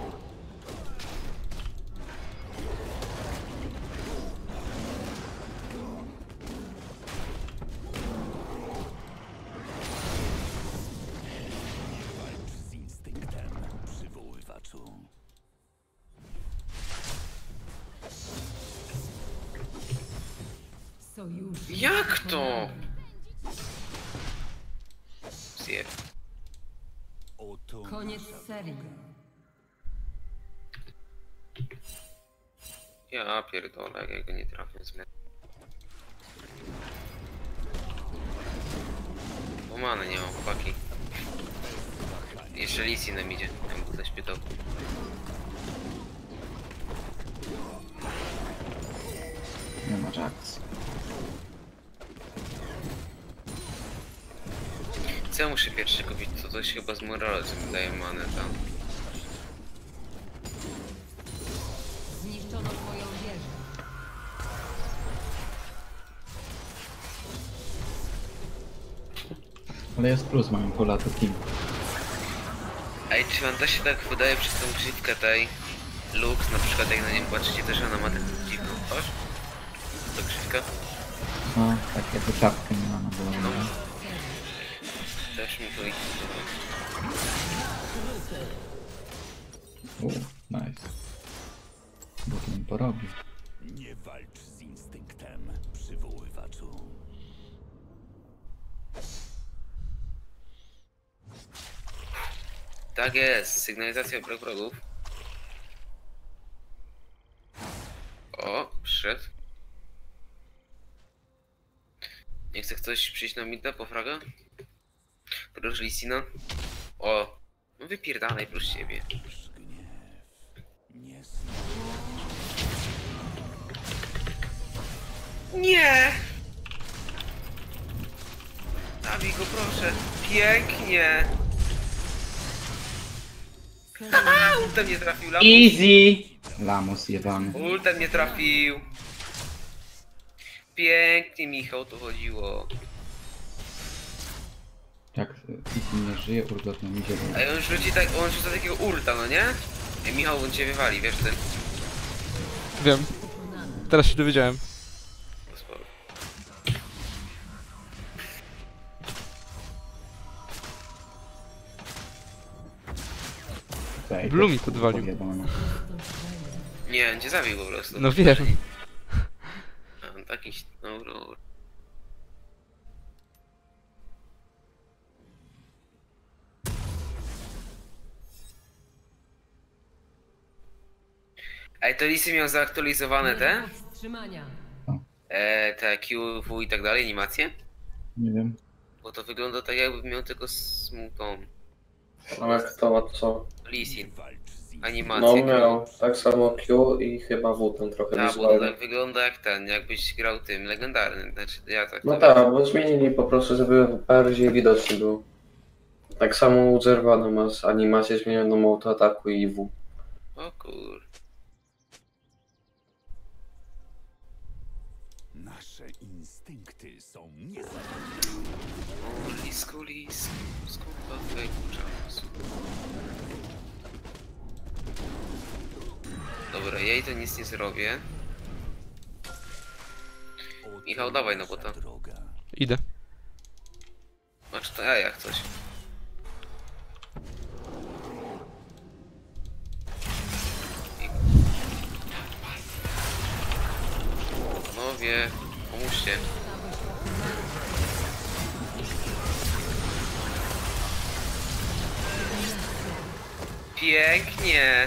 Z instynktem, przywoływaczu. Sojusz. Jak to? Zjeb. Oto Koniec serii. Ja pierdolę, jak ja go nie trafię z Pomany nie mam, chłopaki. Jeszcze Lee nam idzie, jakby ktoś pytał. Nie ma Jax. Co ja muszę pierwszy kupić? To coś chyba z Moralesem daje manę tam. Zniszczono twoją wieżę. Ale jest plus, mam pola to team. Ej, czy wam to się tak wydaje przez tą grzywkę tej Lux, na przykład jak na nim patrzycie, też ona ma taką dziwną twarz? To grzywka? No, tak jakby czapkę nie ma na głowie. No. Też mi to idzie. Nice. Bo to mi porobił. nie walcz z instynktem, przywoływaczu. Tak jest, sygnalizacja brak wrogów. O, przyszedł. Nie chce ktoś przyjść na midda po fraga? Proszę Lisina. O, no wypierdalaj proszę ciebie. Nie Nie! Zabij go proszę. Pięknie. A, ultem nie trafił, lamus. Easy! Lamus jebany. Ultem nie trafił. Pięknie, Michał, to chodziło. Jak Easy nie żyje, urgot na mizie. A on rzuci tak, on rzuca takiego ulta, no nie? Ej, Michał, on cię wywali, wiesz tym? Wiem. Teraz się dowiedziałem. To sporo. Blue mi podwalił. Nie, on cię zabił po prostu. No wiem. A, on taki, no. Ej, to Lisy miał zaktualizowane te? Powstrzymania. Te QW i tak dalej, animacje? Nie wiem. Bo to wygląda tak jakby miał tylko smutną Ale kto ma co? Lisin. walcz z No Animację. miał tak samo Q i chyba W ten trochę Tak, bo to wizualny. tak wygląda jak ten, jakbyś grał tym legendarnym. Znaczy ja tak. No to tak, bo zmienili po prostu, żeby bardziej widoczny był. Tak samo zerwano ma z animację zmienioną autoataku i W. O kur... Nasze instynkty są niezależne. O, lisku, skąd to twojego czasu? Dobra, ja jej to nic nie zrobię. Michał, dawaj na bota. Droga. Idę. Znaczy to ja jak coś. Panowie, pomóżcie. Pięknie!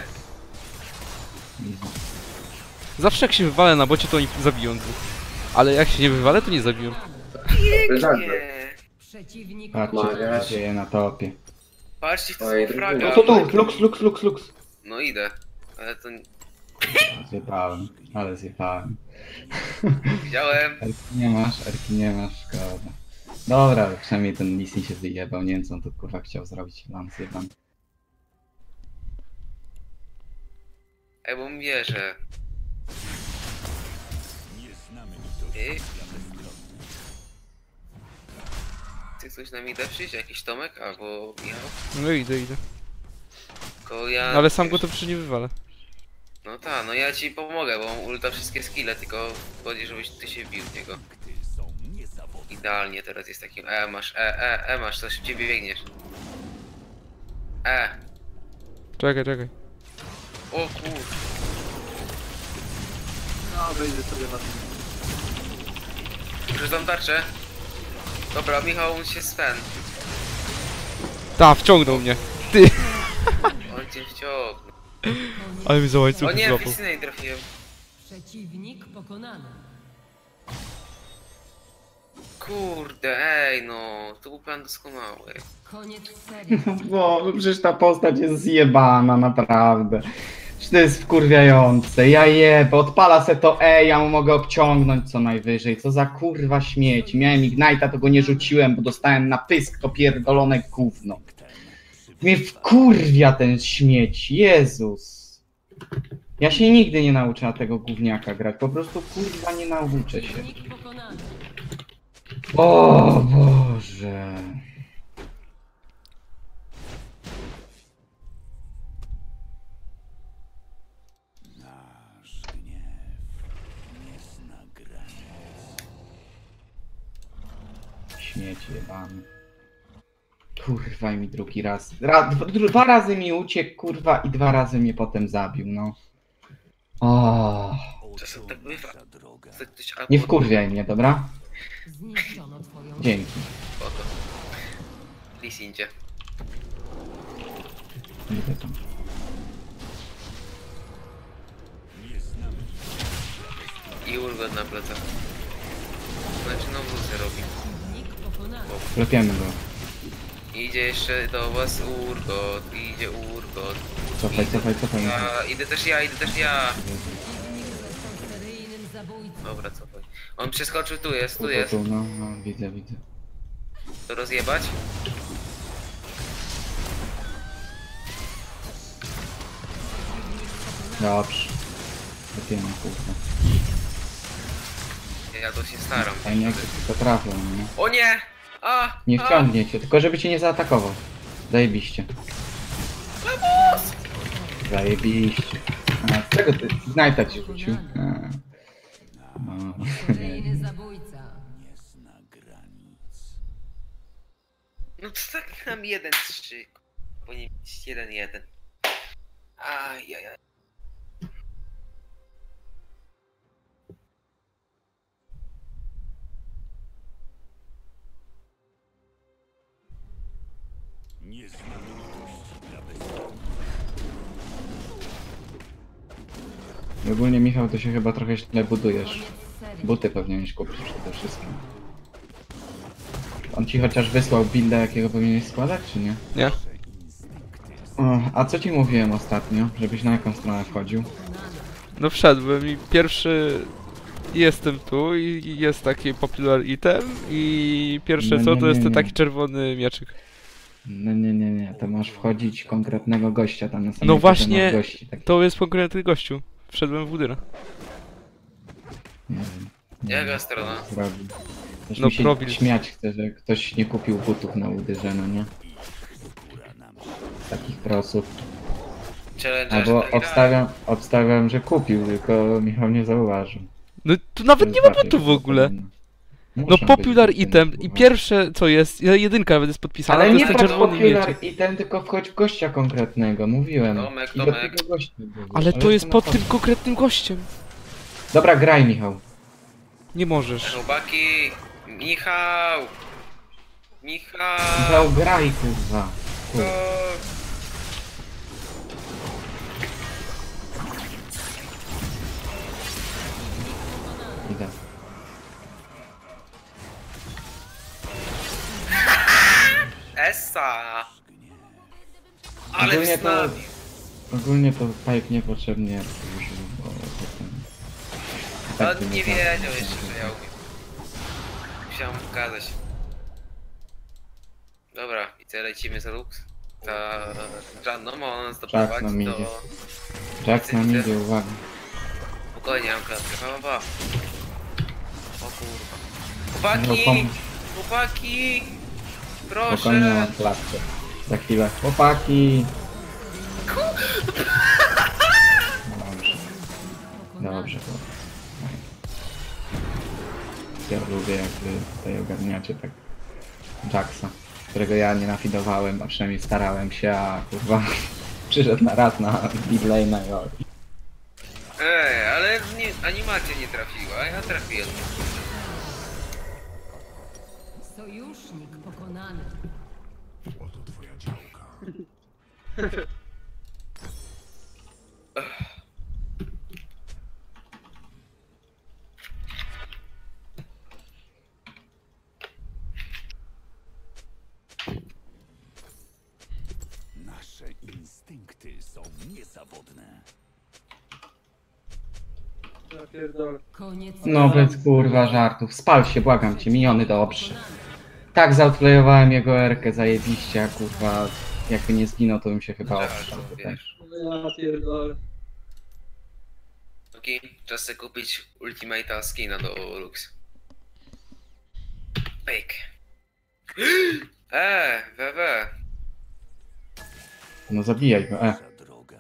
Zawsze jak się wywalę na bocie, to oni zabiją dwóch. Ale jak się nie wywalę, to nie zabiją. Pięknie! Przeciwnik Patrzcie, co Mariasz. się dzieje na topie. Patrzcie, to Oj, są fraga. no No to tu, Lux. No idę. Ale to Zjebałem, ale zjebałem. widziałem. Erki nie masz, szkoda. Dobra, przynajmniej ten Lissin się wyjebał, nie wiem co on tu kurwa chciał zrobić, Lance jebany. Ej, bo mi wierzę. Ty? Ty ktoś na mnie da przyjść? Jakiś Tomek? Albo Michał? No idę. Tylko ja... Ale sam go to przecież nie wywalę. No tak, no ja ci pomogę, bo mam ulta wszystkie skille, tylko chodzi, żebyś ty się bił w niego. Idealnie teraz jest takim masz, masz, to szybciej biegniesz. Czekaj. O kur... No, wejdę sobie na tym. Rzucam tarczę. Dobra, Michał, on się spęd. Ta, wciągnął mnie. Ty! On cię wciągnął. Ale mi za O łańcuch nie, złapał. Ficyna nie trafiłem. Przeciwnik pokonany. Kurde, ej no, to był plan doskonały. Koniec serii. Bo przecież ta postać jest zjebana, naprawdę. Przecież to jest wkurwiające. Ja jebę, odpala se to, ja mu mogę obciągnąć co najwyżej. Co za kurwa śmieć. Miałem Ignite'a, to go nie rzuciłem, bo dostałem na pysk to pierdolone gówno. Mnie wkurwia ten śmieć, Jezus. Ja się nigdy nie nauczę na tego gówniaka grać, po prostu kurwa nie nauczę się. Przeciwnik pokonany. O Boże. Nasz gniew nie zna granic. Śmieć jebany. Kurwa i mi drugi raz. Dwa razy mi uciekł, kurwa, i 2 razy mnie potem zabił, no. O, Czasem tak bywa. Nasza droga. Ktoś albo... nie wkurwiaj mnie, dobra? Zniszczono twoją. Dzięki. Oto. Lisincie. Idę tam. I Urgot na plecach. Znaczy no wrócę robi. Przeciwnik pokonany. Klepiemy go. Idzie jeszcze do was Urgot, idzie Urgot. Cofaj. Idę też ja. Przeciwnik został seryjnym zabójcą. Dobra, cofaj. On przeskoczył, tu jest. No, widzę. To rozjebać? Dobrze. Klepiemy, kurwa. Ja to się staram. Fajnie jak to trafią, nie? O nie! Nie wciągnie cię, tylko żeby cię nie zaatakował. Zajebiście. Zajebiście. A z czego ty Ignite'a ci rzucił? No. Seryjny zabójca. Nie zna granic. No to tak nam 1-3. Powinien być 1-1. Ajajaj. Nie zna litości dla bezdomnych. Ogólnie Michał, to się chyba trochę źle budujesz. Koniec serii. Buty powinieneś kupić przede wszystkim. On ci chociaż wysłał builda, jakiego powinieneś składać, czy nie? Nie? O, a co ci mówiłem ostatnio? Żebyś na jaką stronę wchodził? No wszedłem i pierwszy... Jestem tu i jest taki popular item i pierwsze No co nie, to jest ten nie. taki czerwony mieczyk. No nie, to masz wchodzić konkretnego gościa tam na samym No właśnie, poziomie gości, tak, to jest konkretny gościu. Wszedłem w budynek. nie wiem. Jaka strona? Zrobił. Też No mi się profil. śmiać chce, że ktoś nie kupił butów na uderze, no nie? Z takich prosów. Challenge Albo obstawiam, że kupił, tylko Michał nie zauważył. No tu nawet nie ma butów w ogóle. No popular item i pierwsze co jest, jedynka nawet jest podpisana, Ale to nie jest ten patrz czerwony popular mieczyk. item, tylko wchodź w gościa konkretnego, mówiłem. Tomek. I do tego gościa było. Ale to jest na pod pewno. tym konkretnym gościem. Dobra, graj Michał. Nie możesz. Chłopaki! Michał! Michał, graj kurwa. Kurwa. Idę. Essa! Ale Ogólnie to, wstawił! ogólnie to Pipe niepotrzebnie użył, bo potem... On by nie znał. wiedział jeszcze, że ja umiem. Musiałem mu pokazać. Dobra, i co, lecimy za Lux? Ta Janną, ma ona nas Tak, no doprowadzi mi do... idzie. Jax nam idzie, uwaga. Spokojnie, mam klatkę, pa. O kurwa. No, Chłopaki! Chłopaki! Spokojnie, mam Proszę! klatkę. Za chwilę. Chłopaki! Dobrze. Dobrze. Ja lubię, jak wy tutaj ogarniacie tak Jacksa, którego ja nie nafidowałem, a przynajmniej starałem się, a kurwa przyszedł na raz na midlane'a i Ale animacja nie trafiła, ja trafiłem. Sojusznik pokonany. Oto twoja działka. Nasze instynkty są niezawodne. Ja pierdolę. Koniec. no bez kurwa żartów. Spal się, błagam cię, miniony dobrze. Tak zautlejowałem jego erkę zajebiście, a kurwa jakby nie zginął, to bym się chyba Żal, obszał to tutaj. wiesz. Ja pierdolę. Okej, czas sobie kupić Ultimate'a skina do Lux. Pyk. WW. No zabijaj go, Za droga.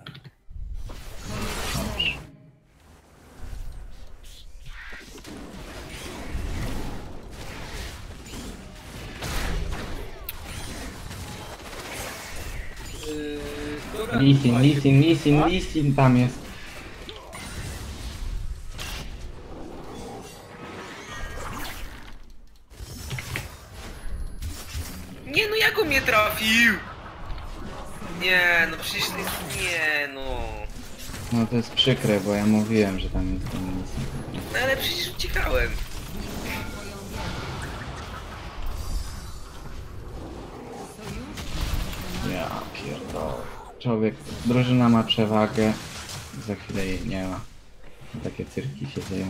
Dobra. Lisin tam jest. Nie no, jak on mnie trafił? Nie no, przecież to jest... Nie no. No to jest przykre, bo ja mówiłem, że tam jest ten Lisin. No ale przecież uciekałem. Ja pierdolę. Człowiek, drużyna ma przewagę, za chwilę jej nie ma. Takie cyrki się dzieją.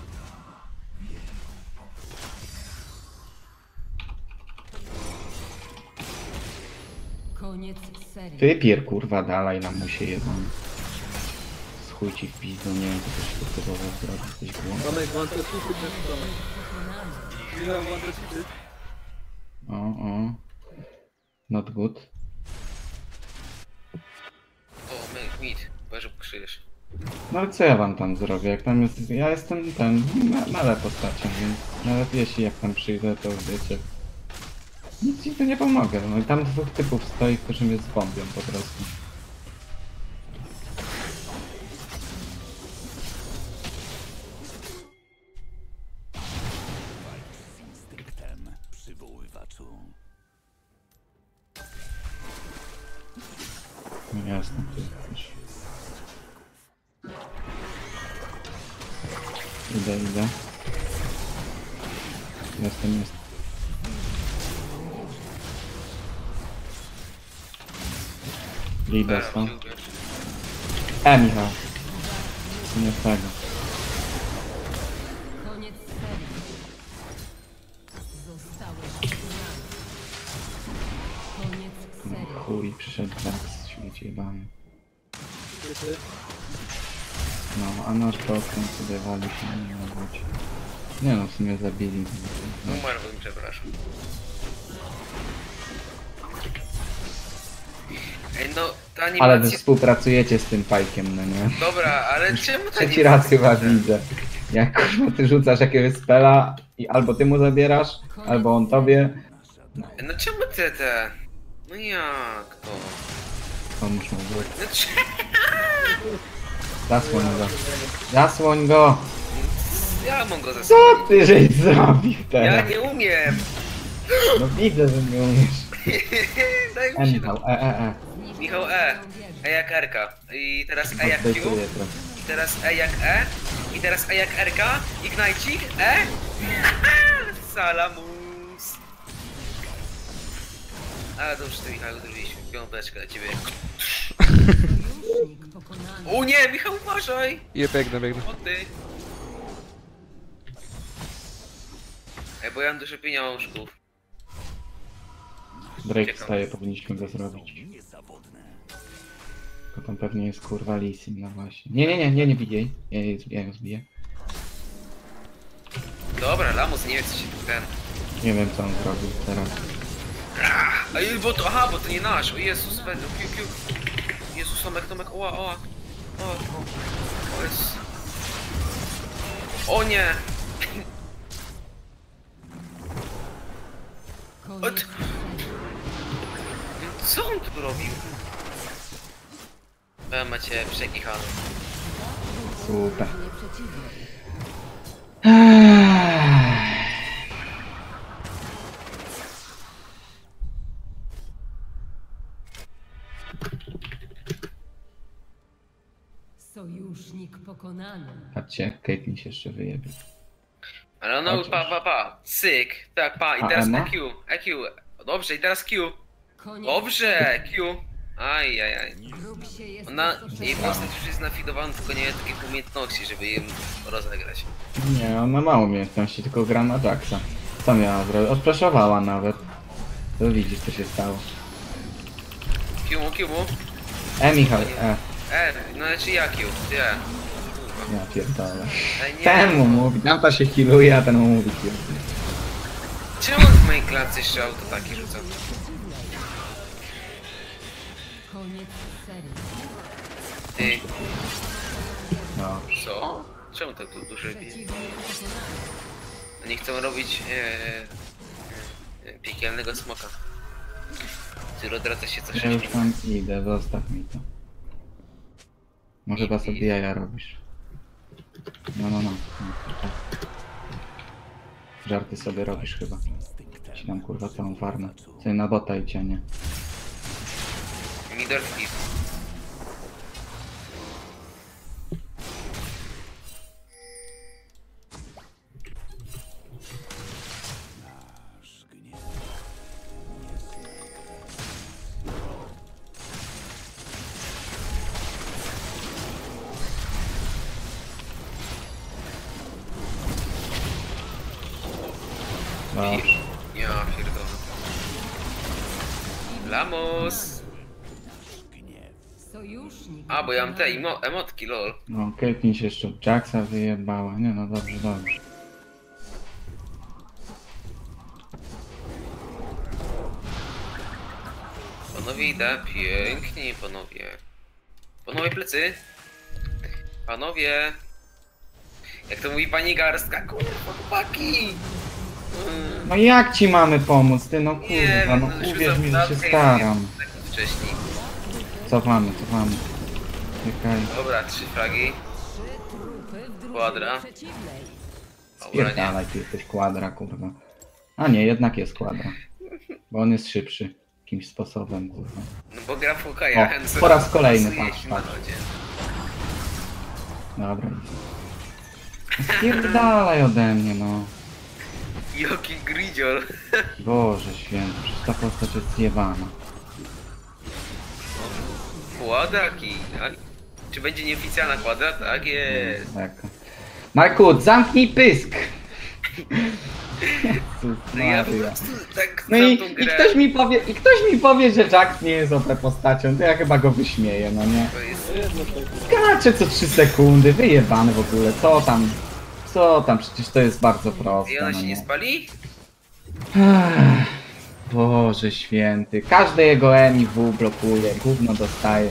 Koniec serii. Wypier kurwa dalej nam musi jedną. Chuj ci w pizdu, nie wiem co to się próbował zrobić, coś było. Tomek, one to city też Tomek. Miałem one to city. O. Not good. O, mid. Boże, pokrzyjesz. No ale co ja wam tam zrobię, jak tam jest... Ja jestem ten, mele postacią, więc nawet jeśli jak tam przyjdę, to wiecie... Nic ci tu nie pomogę, no i tam dwóch typów stoi, którzy mnie zbombią po prostu. Z instynktem, przywoływaczu. No jasne, ty jesteś. Idę. Jestem. Lee dostał. Michał. Nie tego. Koniec serii. Zostałeś pokonany. Koniec No serii. chuj, przyszedł Jax, śmieci jebany. No, a nasz token sobie wali się nie mogć. Nie no, w sumie zabili. No, Umarłbym, przepraszam. Ej no, ta ale wy animacja... współpracujecie z tym pajkiem, no nie? Dobra, ale czemu ta Trzeci raz chyba widzę. Jak kurwa ty rzucasz jakiegoś spela i albo ty mu zabierasz, albo on tobie. No czemu te? No jak to? Pomóż mu, bo... No Zasłoń go. Zasłoń go! ja mam go Co zasłonić. ty żeś zrobił Ja teraz? nie umiem. No widzę, że nie umiesz. Daj mi się Michał, Michał E. E jak R-ka. I teraz E jak Q. Update'uję trochę. I teraz E jak E. I teraz E jak R-ka. Ignite. E. Salamus. Ale dobrze to Michał zrobiliśmy. Piąteczkę dla ciebie. Sojusznik pokonany. O nie, Michał uważaj. I biegnę. O ty. Ej, bo ja mam dużo pieniążków. Drake wstaje, powinniśmy go zrobić. Niezawodne. Bo tam pewnie jest kurwa Lee Sin, no właśnie. Nie bij jej. Ja ją zbiję. Dobra, Lamus nie wie co się tu ten. Nie wiem co on zrobił teraz. Bo to nie nasz, o Jezus, będę, piu. Jezus, Tomek, oła. O Jezus. O nie! Koniec serii. Co on tu robił? Macie przekichane. Super. Przeciwnej. Sojusznik pokonany. Patrzcie, Caitlyn się jeszcze wyjebie. Ale no, Chociaż. pa. Cyk. Tak, pa. I A teraz Ema? EQ. Dobrze, i teraz Q. Koniec. Dobrze, Q. Aj. Grób się jest Jej stosunkowo. postać już jest nafidowana, tylko nie ma takich umiejętności, żeby ją rozegrać. Nie, ona ma umiejętności, tylko gra na Jacksa. Co miała zrobić? Odpraszowała nawet. To widzisz co się stało. Q mu. Michał, No znaczy ja Q. Nie. ja pierdolę. Ej, nie. Temu mówi, tamta się healuje, a ten mówi heal. Czemu on w mojej klatce jeszcze autotaki rzuca? Koniec serii. Ty, No, co? Czemu tak tu dużo bije? Przeciwnik pokonany. Oni chcą robić piekielnego smoka. Który odradza się coś. ja już tam idę, zostaw mi to. No chyba sobie jaja robisz. No. Żarty sobie robisz chyba. Ci nam kurwa całą farmę. Sobie na bota i cienie. Midorf Eve. No, Ja pierdolę. Lamus! Sojusznik. A, bo ja mam te pokonany. emotki, lol. no Caitlyn się jeszcze od Jacksa wyjebała. Nie no, dobrze. Panowie idę, pięknie panowie. Panowie plecy. Panowie. Jak to mówi pani Garstka, kurwa chłopaki. No jak ci mamy pomóc, ty no Nie kurwa, no już uwierz mi, że się zapytałem, staram. Tak wcześniej. Cofamy. Czekaj. Dobra, 3 fragi. Trzy trupy w drużynie Kwadra. przeciwnej. Dobra, nie. Spierdalaj, ty jesteś kwadra, kurwa. A nie, jednak jest kwadra. Bo on jest szybszy. Jakimś sposobem, kurwa. No bo gra w Hokaja, O, Hansen. po raz kolejny, pasuje patrz. się na lodzie. Dobra. Spierdalaj ode mnie, no. Joki gridziol. Boże święty, przecież ta postać jest zjebana. Kwadraki. Czy będzie nieoficjalna kwadra? Tak jest. Taka. Marku, zamknij pysk! Jezus No ja po Maria. prostu tak No znam i tą grę. ktoś mi powie, że Jax nie jest OP postacią, to ja chyba go wyśmieję, no nie? To jest... Skacze co 3 sekundy, wyjebany w ogóle, co tam, przecież to jest bardzo I proste, ona no się nie nie? spali? Ach, Boże święty, każde jego EMI-W blokuje, gówno dostaje.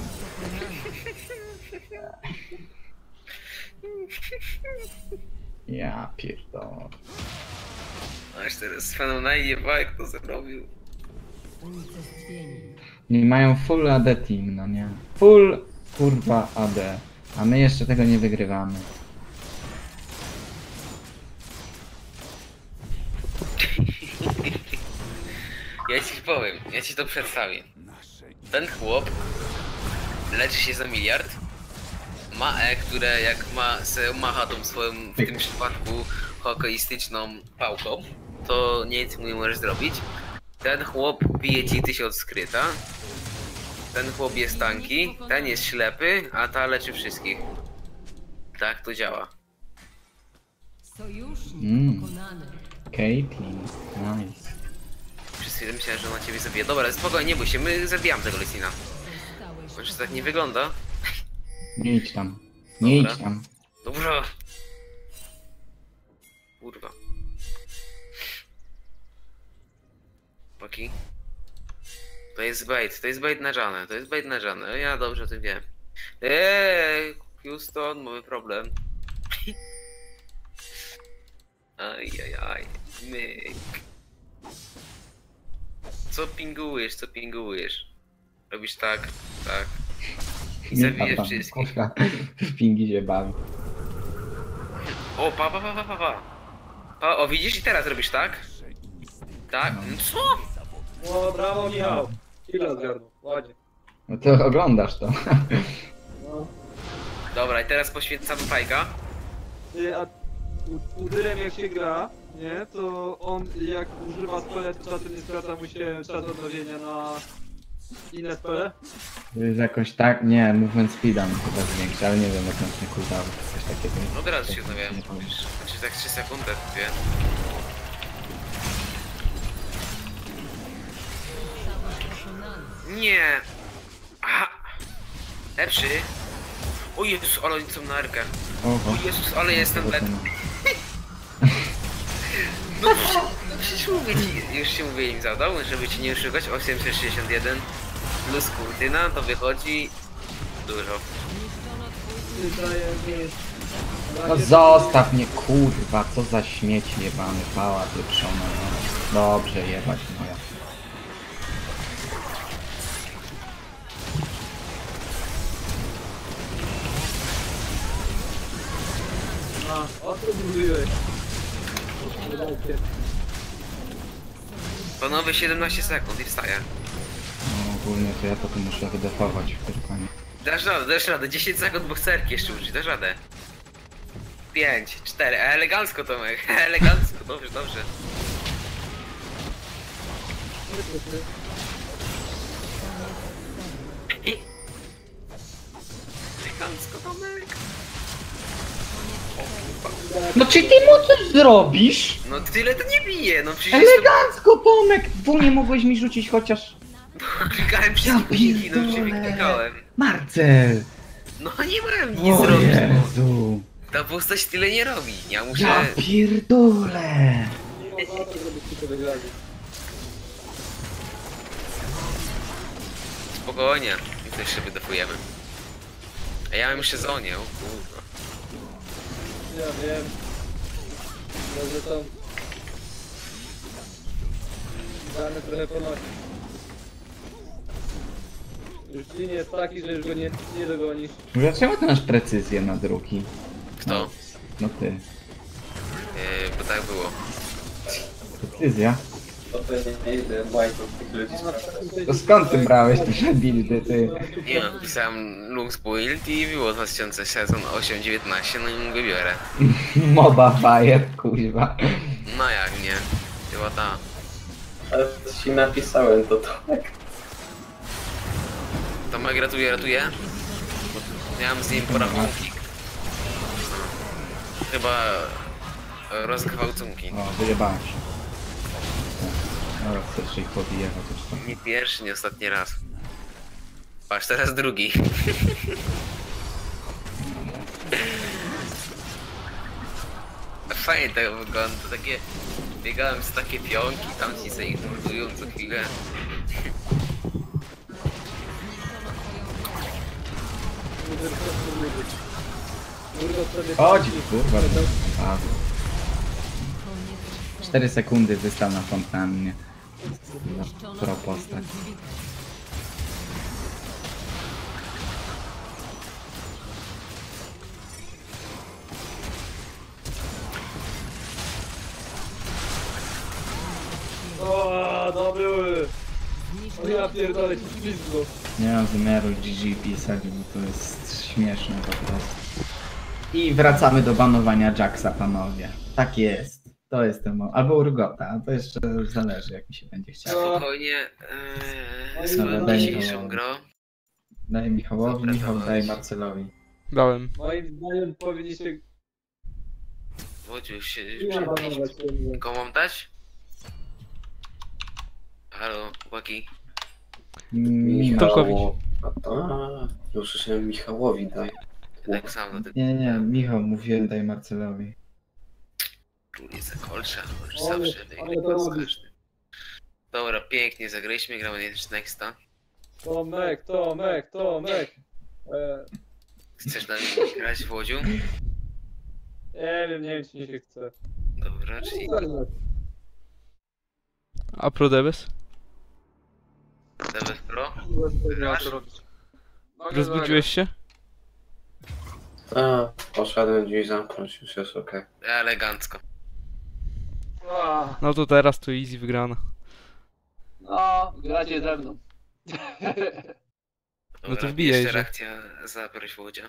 Ja pierdolę. Aż teraz fenomenalnie jak to zrobił. Unicestwieni. Nie mają full AD team, no nie? Full kurwa AD. A my jeszcze tego nie wygrywamy. Ja ci powiem, ja ci to przedstawię. Ten chłop leczy się za miliard. Ma które jak macha tą swoją, w tym przypadku hokeistyczną pałką, to nic mu nie możesz zrobić. Ten chłop bije ci 1000 skryta. Ten chłop jest tanki, ten jest ślepy, a ta leczy wszystkich. Tak to działa. Sojusznik pokonany. Caitlyn, nice. Przez chwilę myślałem, że ona ciebie zabije. Dobra, spokojnie, nie bój się, my zabijamy tego Lysina. Zostałeś Może to tak nie wygląda? Nie idź tam. Nie Dobra. idź tam. Dobra. Kurwa. Chłopaki. To jest bait na Janę, to jest bait na Janę. Ja dobrze o tym wiem. Houston, mamy problem. Ajajaj, myk. Co pingujesz? Robisz tak. I Nie zabijesz tam, wszystkich. kurwa. W pingi się bawi. O, pa. O, widzisz i teraz robisz tak? Tak? No co? O, brawo Michał. Killa zgarnął, ładnie. No to oglądasz to. No. Dobra, i teraz poświęcamy fajka. Ty, a Udyrem jak się gra, nie, to on jak używa spele, to czasem nie skraca mu się czas odnowienia na inne spele? To jest jakoś tak, nie, movement speeda mi chyba zwiększa, ale nie wiem jak na cooldown, coś takiego. No teraz się odnawiałem. Nie powiem. Znaczy tak 3 sekundy, 2. Nie! Aha! Lepszy! O Jezus, ale oni są na erkę. Oho. O Jezus, ale jestem lep. No przecież mówię ci, już się mówię im zadał, żeby ci nie oszukać, 861 plus kurtyna, to wychodzi dużo. No zostaw mnie, kurwa, co za śmieć jebany, pała pieprzona, no. Dobrze, jebać moja. A, o co mówiłeś? Panowie 17 sekund i wstaję. No ogólnie to ja to tu muszę wydefować w Pyrkanie. Dasz radę, 10 sekund, bo chcę erki jeszcze użyć, dasz radę. 5, 4, elegancko Tomek, elegancko, dobrze. Elegancko Tomek. No czy ty mu coś zrobisz? No tyle to nie bije, no przecież Elegancko, Tomek! Tu nie mogłeś mi rzucić chociaż... klikałem przez Ja pliki, no pierdolę. ciebie klikałem. Marcel! No nie miałem nic O zrobić. Jezu! Ta postać tyle nie robi, ja muszę... Ja pierdolę! Nie ma warto, żeby ci to wygrali. Spokojnie, i to jeszcze wydefujemy. A ja mam jeszcze zonię, o kurwa. Ja wiem. Może tam... Dane trochę ponosi. Już dzień jest taki, że już go nie dogonisz. Dlaczego ty masz precyzję na drugi? Kto? No ty. Bo tak było. Precyzja? To nie idę bajką tych ludzi. To skąd ty brałeś te buildy, ty? Nie no, pisałem Lux Build i było 2000 sezon 8-19, no i mówię biorę. Moba Fire, kuźwa. No jak nie? Chyba ta. Ale ci napisałem to tak. Tomek ratuje? Miałem z nim porachunki. Chyba rozgwałcunki. O, wyjebałem się. Dobra, chcesz ich pobiję chociaż to. Nie pierwszy, nie ostatni raz. Patrz, teraz drugi. Fajnie to wygląda, takie... Biegałem z takie pionki, tam ci sobie ich mordują co chwilę. Chodź, kurwa. A. 4 sekundy wystał na fontannie. Pro postać. O, no były! O ja pierdolę ci ślizgu. Nie mam zamiaru GG pisać, bo to jest śmieszne po prostu. I wracamy do banowania Jacksa, panowie. Tak jest. To jest ten moment. Albo Urgota, to jeszcze zależy jak mi się będzie chciało. Spokojnie, Dobra, z daj dzisiejszą Michałowi. grą. Daj Michałowi, Dobra, Michał dawaj. daj Marcelowi. Dałem. Moim zdaniem powinniście... Wodziu, już się Nie ma banować. Komu mam dać? Halo, chłopaki. Michał. Tomkowi. Już słyszałem Michałowi daj. Tak samo na tym Nie, Michał mówiłem, daj Marcelowi. króli za kolcza, już Ale- zawsze ale to z robisz. każdym. Dobra, pięknie zagraliśmy, gramy nexta. Tomek. Chcesz na nim grać w łodziu? Nie wiem, czy nie się chce. Dobra, czyli A Prodebes? Debes Pro? Ja to robić. Rozbudziłeś się? Poszedłem gdzieś zamknąć, już jest okej. Elegancko. No to teraz to easy wygrana. No, gracie ze mną. Dobra, to wbijaj, jeszcze że- reakcja zabrać łodzia.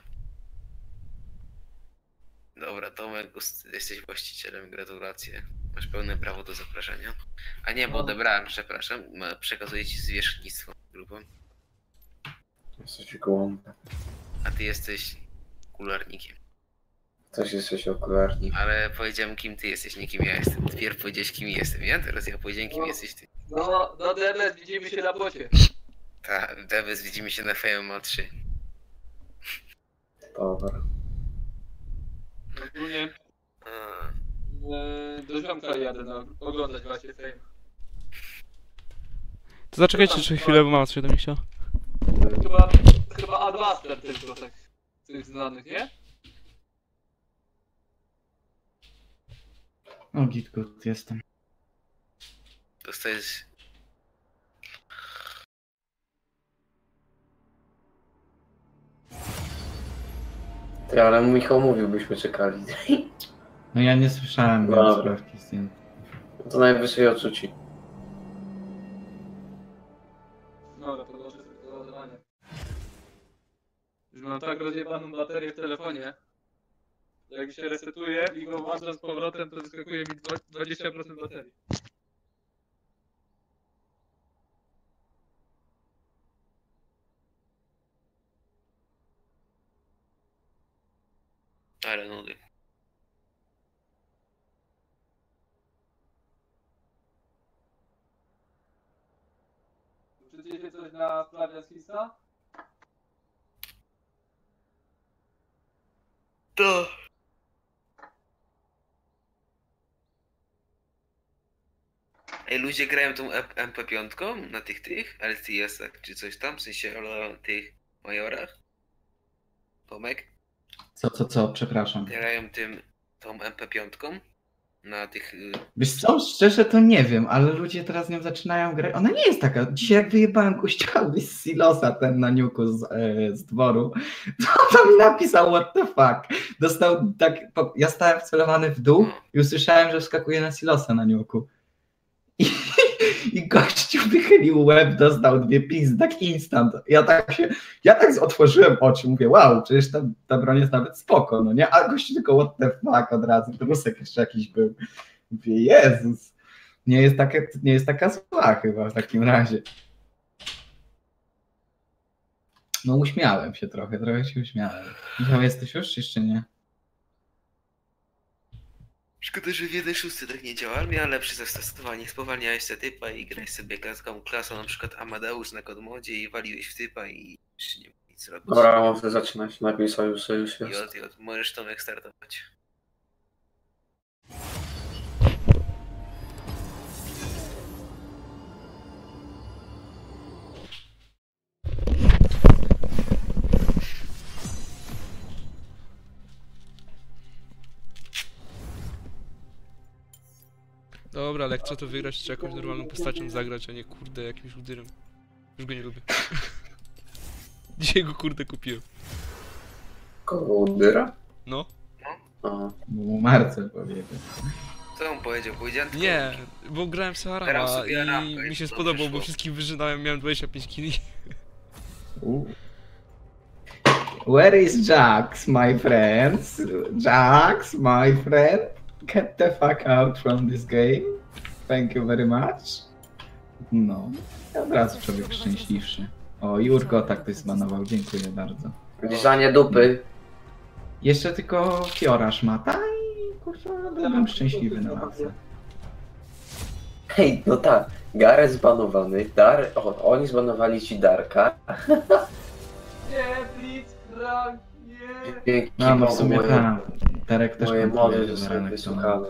Dobra, Tomek, jesteś właścicielem, gratulacje. Masz pełne prawo do zapraszania. A nie, bo No. odebrałem, przepraszam. Przekazuję ci zwierzchnictwo grupą. Jesteś gołąbem. A ty jesteś kularnikiem. Też jesteś okularni. Ale powiedziałem kim ty jesteś, nie kim ja jestem. Pierw powiedziałeś kim jestem ja, teraz ja powiedziałem kim No. jesteś ty. No, DMS, widzimy się na bocie. Tak, Debes, widzimy się na FMA 3. Dobra. Ogólnie A, do ziomka jadę oglądać właśnie fame. To zaczekajcie jeszcze chwilę, bo mama coś do mnie chciała. Chyba Admaster tylko tak z tych znanych, nie? O, git, jestem. dostajesz... Ty, ale Michał mówił, byśmy czekali. No ja nie słyszałem Dobra. sprawki z tym. To najwyżej odrzuci. Dobra, podłożę sobie to ładowanie. Już mam tak rozjebaną baterię w telefonie. że Jak się resetuje i go włączam z powrotem, to wyskakuje mi 20% baterii. Ale nudy. Czytaliście coś na sprawie Skisa? To... Ej, ludzie grają tą MP5 na tych LCS-ach czy coś tam, w sensie o tych majorach? Tomek? Co, przepraszam. Grają tą MP5 na tych... Wiesz co, szczerze to nie wiem, ale ludzie teraz nią zaczynają grać. Ona nie jest taka. Dzisiaj jak wyjebałem gościowi z Silosa, ten na niuku z dworu, to mi napisał what the fuck. Dostał tak, ja stałem wcelowany w dół i usłyszałem, że wskakuje na Silosa na niuku. I gościu wychylił łeb, dostał 2 pizdy, tak instant. Ja tak otworzyłem oczy, mówię, wow, przecież ta broń jest nawet spoko, no nie? A gościu tylko what the fuck od razu, drusek jeszcze jakiś był. Mówię, Jezus, nie jest taka zła chyba w takim razie. No uśmiałem się trochę się uśmiałem. Michał, jesteś już, czy jeszcze nie? Szkoda, że w 1.6 tak nie działa, ale miała lepsze zastosowanie. Spowalniałeś se typa i grałeś sobie klasą, na przykład Amadeusz na kodmodzie i waliłeś w typa i już nie mógł nic robić. Dobra, może zaczynać. Najpierw sojusz jest. Jod, możesz Tomek startować. Dobra, ale jak co to wygrać, trzeba jakąś normalną postacią zagrać, a nie kurde jakimś udyrem. Już go nie lubię. Dzisiaj go kurde kupiłem. Kogo udyra? No. Aha. Bo Marcel powiedział. Co on powiedział? Powiedziałem tylko... Nie, bo grałem w Grałem Arama sobie Arama i i mi się to spodobał, wyszło. bo wszystkich wyżynałem, miałem 25 kili. Where is Jax, my friends? Jax, my friend? Get the fuck out from this game. Thank you very much. No, od razu człowiek szczęśliwszy. O, Jurko tak ktoś zbanował, dziękuję bardzo. Lizanie dupy. Jeszcze tylko Fiora szmata i kurwa, byłem szczęśliwy na masę. Hej, no tak. Gareth zbanowany. Oni zbanowali ci Darka. Frank, nie! Dzięki No, no w Bogu sumie moje, tak. Terek też moje kontroluje mody zostały Renek, no. wysłuchane.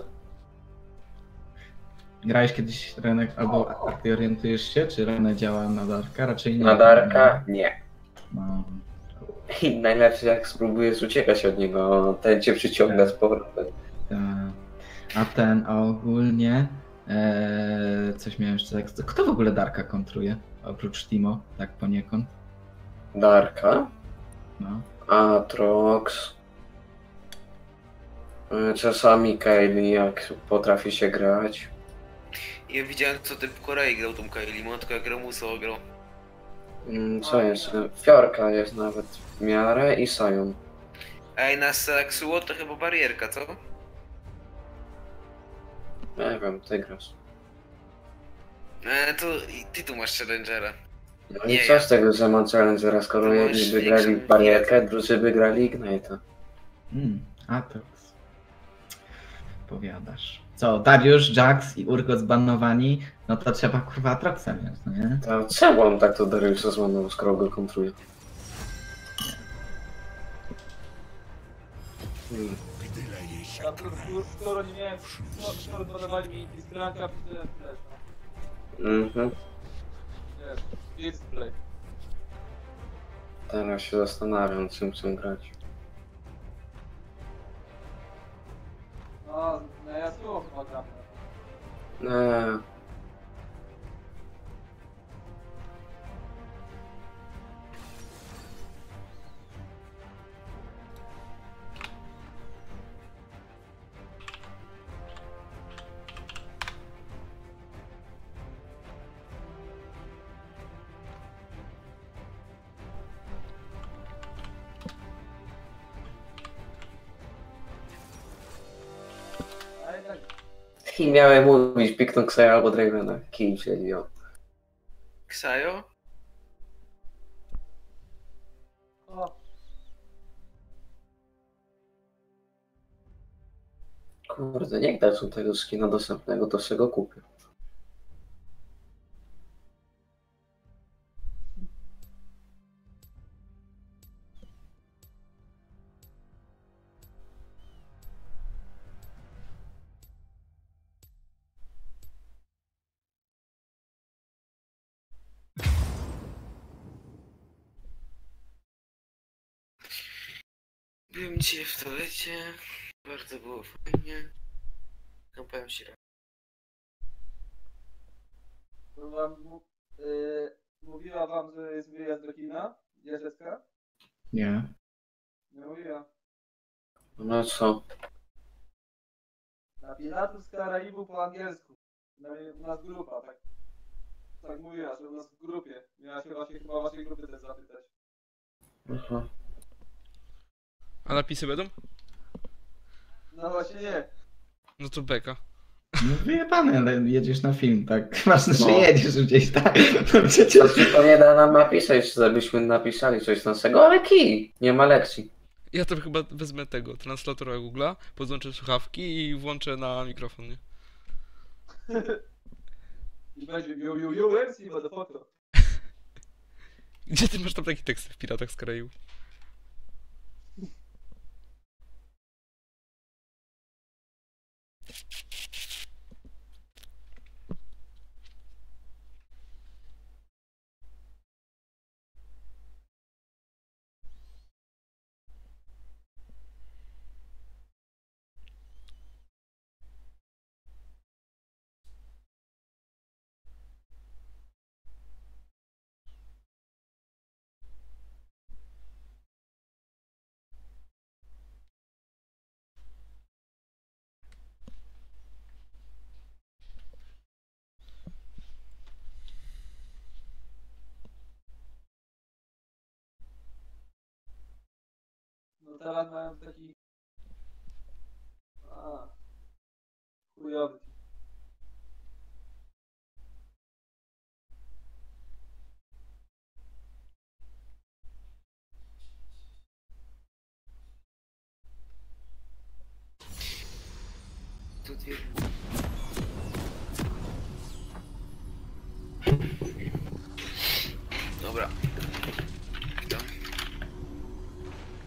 Grałeś kiedyś Renek, albo a ty orientujesz się, czy Renek działa na Darka? Raczej nie. Na Darka? Nie. No. I najlepsze jak spróbujesz uciekać od niego, ten cię przyciąga z powrotem. Tak. A ogólnie coś miałem jeszcze tak. Kto w ogóle Darka kontruje? Oprócz Timo, tak poniekąd. Darka, No. Atrox, czasami Kaili jak potrafi się grać. Ja widziałem, co ty w Korei grał tą Kaili, tylko jak Ramuso grał. Co jest? Fiorka jest nawet w miarę i Sion. Ej, na Selexuo to chyba barierka, co? Nie wiem, Tygrys. To i ty tu masz Challengera. No Nie, i co ja- z tego, że mam Challengera, skoro To jedni masz by grali większą w barierkę, drudzy by grali Ignite'a. Atrox. Powiadasz. Co, Dariusz, Jax i Urgot zbanowani, no to trzeba kurwa Atroxa mieć, no nie? To czemu on tak to Dariusa złamał, skoro go kontruje? Skoro nie miałem, skoro podawali mi Franka, pisałem flash. Mhm. Nie, jest play. Teraz się zastanawiam, czym chcę grać. No, ja słowo chyba gram. Nie. Ale tak, I miałem mówić, piknął Xayah albo Dravena. Kij wzięli ją. Ksajo? o, Kurde, niech dadzą tego skina dostępnego, to sobie go kupię. Byłem dzisiaj w toalecie. Bardzo było fajnie. Kąpałem się rano. to mówiła wam, że jest wyjazd do kina? Jaczeska? Nie. Nie mówiła. No co? Na Pilatus z Karaibu po angielsku. U nas grupa, tak. Tak mówiła, że u nas w grupie. Miała się właśnie chyba waszej grupy też zapytać. Aha. A napisy będą? No właśnie nie. No to beka. No wyjebane, ale jedziesz na film, tak? Ważne, że No. jedziesz gdzieś, tak? No To przecież... tylko nie da nam napisać, żebyśmy napisali coś naszego, ale kij! Nie ma lekcji. Ja to chyba wezmę tego, translatora Google'a, podłączę słuchawki i włączę na mikrofon, nie? I będzie you MC, motherfucker. Gdzie ty masz tam taki tekst w Piratach z Karaibu? No teraz mają taki... chujowy. Tu dwie. Dobra. Witam.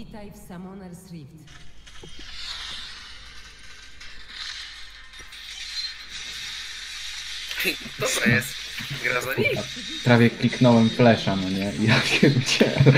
Witaj w Summoner's Rift. Dobra jest. Gra za nim. Prawie kliknąłem flesza, no nie? Ja pierdzielę.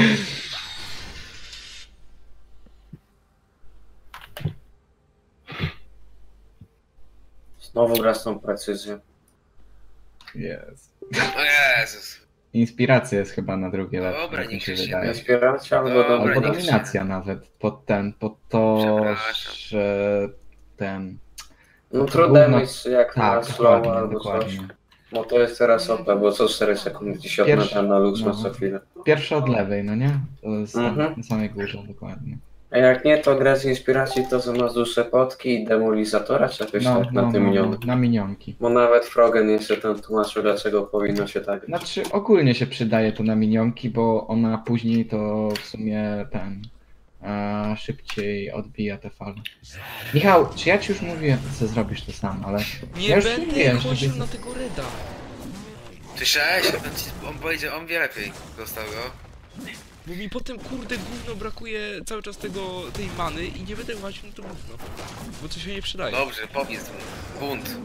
Znowu gra z tą precyzją. Jest. O Jezus. Inspiracja jest chyba na drugie lepsze, Dobra, jak mi nie się krzyczy. wydaje. Inspiracja albo Dobra, Albo nie dominacja nawet, pod to, Przepraszam. że ten... No to true gówno- damage jak na Tak, slow dokładnie, albo coś. dokładnie. No to jest teraz OP, bo co 4 sekundy ci się Pierwszy- odnawia na luz no. co chwilę. Pierwszy od lewej, no nie? To jest tam, Mhm. na samej górze, dokładnie. A jak nie, to gra z inspiracji to zamiast dłuższe potki i demolizatora czy jakoś tak na tym miniony. na minionki. Bo nawet Frogen jeszcze tam tłumaczył, dlaczego powinno się tak grać. Znaczy ogólnie się przydaje to na minionki, bo ona później to w sumie szybciej odbija te fale. Michał, czy ja ci już mówiłem, że zrobisz to sam, ale Nie ja już będę mówiłem, chodził żeby- na tego Reda. Słyszałeś? On powiedział, on wie lepiej. Dostał go. Bo mi potem kurde gówno brakuje cały czas tej many i nie będę łaził na to gówno. Bo to się nie przydaje. Dobrze, powiedz mu. Bunt.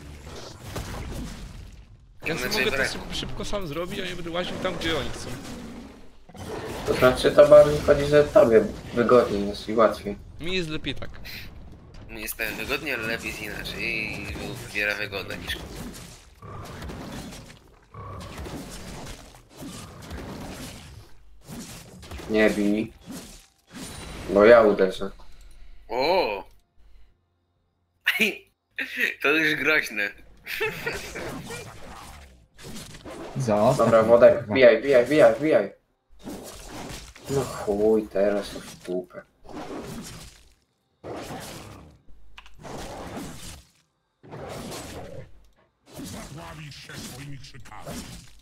Ja sobie Inaczej mogę to brak. szybko sam zrobić, a nie będę łaził tam, gdzie oni chcą. To znaczy to bardziej chodzi, że tobie wygodniej jest i łatwiej. Mi jest lepiej tak. Mi jest pewnie wygodnie, ale lepiej jest inaczej. I był wiele wygodne niż... Nie bij. Bo ja uderzę. O! To już groźne. Zostaw Dobra, mnie, Wodek, kurwa. bijaj. No chuj, teraz to w dupę. Sławisz się swoimi krzykami.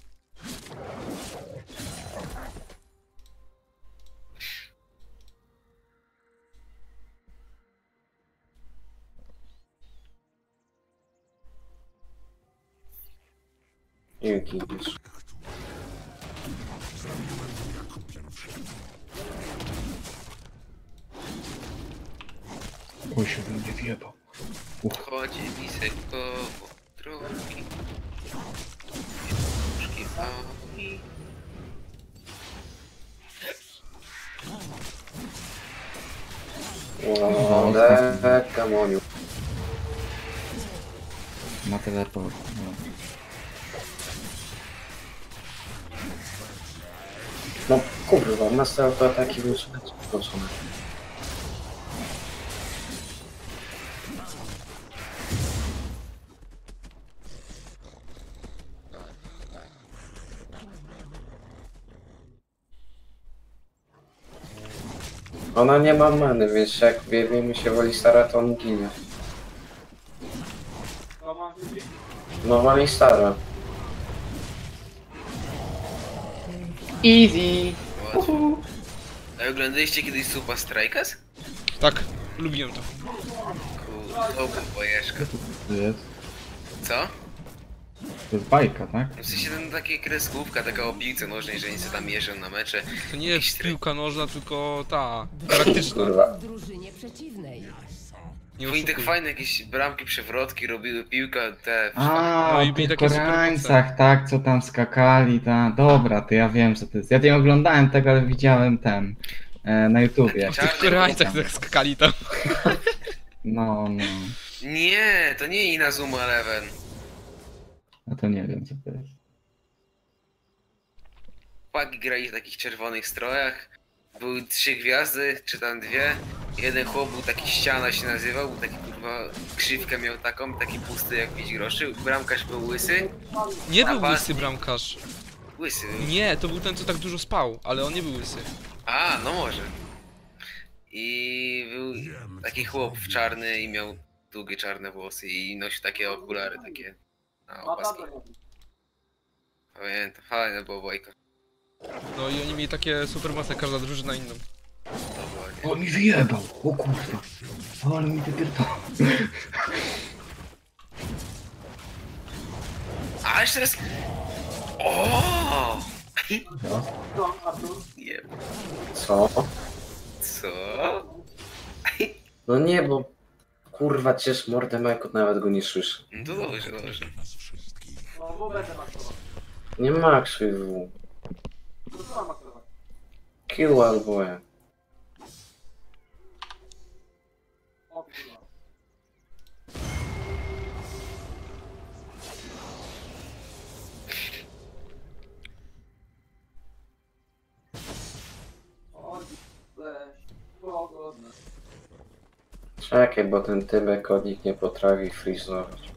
Nie giniesz. Oj, się będzie wjebał. Chodzi mi sekko po drogi. Nóżki pałki. Wodek, Gamoniu. Ma teleport. No. No kurwa, master autoataki wyszedł. Ona nie ma many, więc jak wiemy się woli stara, to on ginie. No woli stara. Easy! Łatwo. A oglądaliście kiedyś Super Strikers? Tak, lubiłem to. Kurde, to był bojeszka. To jest, Co? to jest bajka, tak? W sensie ten takie kreskówka, taka o piłce nożnej, że oni sobie tam jeżdżą na mecze. To nie Jakiś jest tryb. piłka nożna, tylko ta, praktyczna. Kurwa. W drużynie przeciwnej. Nie Oni tak oszukuj. fajne jakieś bramki, przewrotki robiły, piłka, te... A, No i o byli tych takie super koreańcach, tak, co tam skakali, dobra, to ja wiem, co to jest. Ja nie oglądałem tego, ale widziałem na YouTubie. jak Czarny W Koreańcach tam. tak skakali tam. No, Nie, to nie Inazuma Eleven. no to nie wiem, co to jest. Chłopaki grali w takich czerwonych strojach. Były 3 gwiazdy, czy tam 2. Jeden chłop był taki ściana się nazywał, był taki kurwa krzywkę miał taką, taki pusty jak 5 groszy. Bramkarz był łysy. Nie był A, łysy bramkarz. Łysy był. Nie, to był ten, co tak dużo spał, ale on nie był łysy. A, no może. I był taki chłop w czarny i miał długie czarne włosy i nosił takie okulary takie na opaski. Pamiętam, fajne było bojko. No i oni mieli takie super moce, każda drużyna inną. Dokładnie. O, mi wyjebał, o kurwa. Ale mi wypierdał. A jeszcze raz! O! No. Nie. Co? Co? No nie, bo kurwa ciesz mordę Majkut, nawet go nie słyszę. No to dobrze, dobrze. No, bo będę maksował. Nie maksuj W. To co mam maksować? Q albo E. O kurwa. O, weź. Pogodne. Czekaj, bo ten Tymek od nich nie potrafi frizować.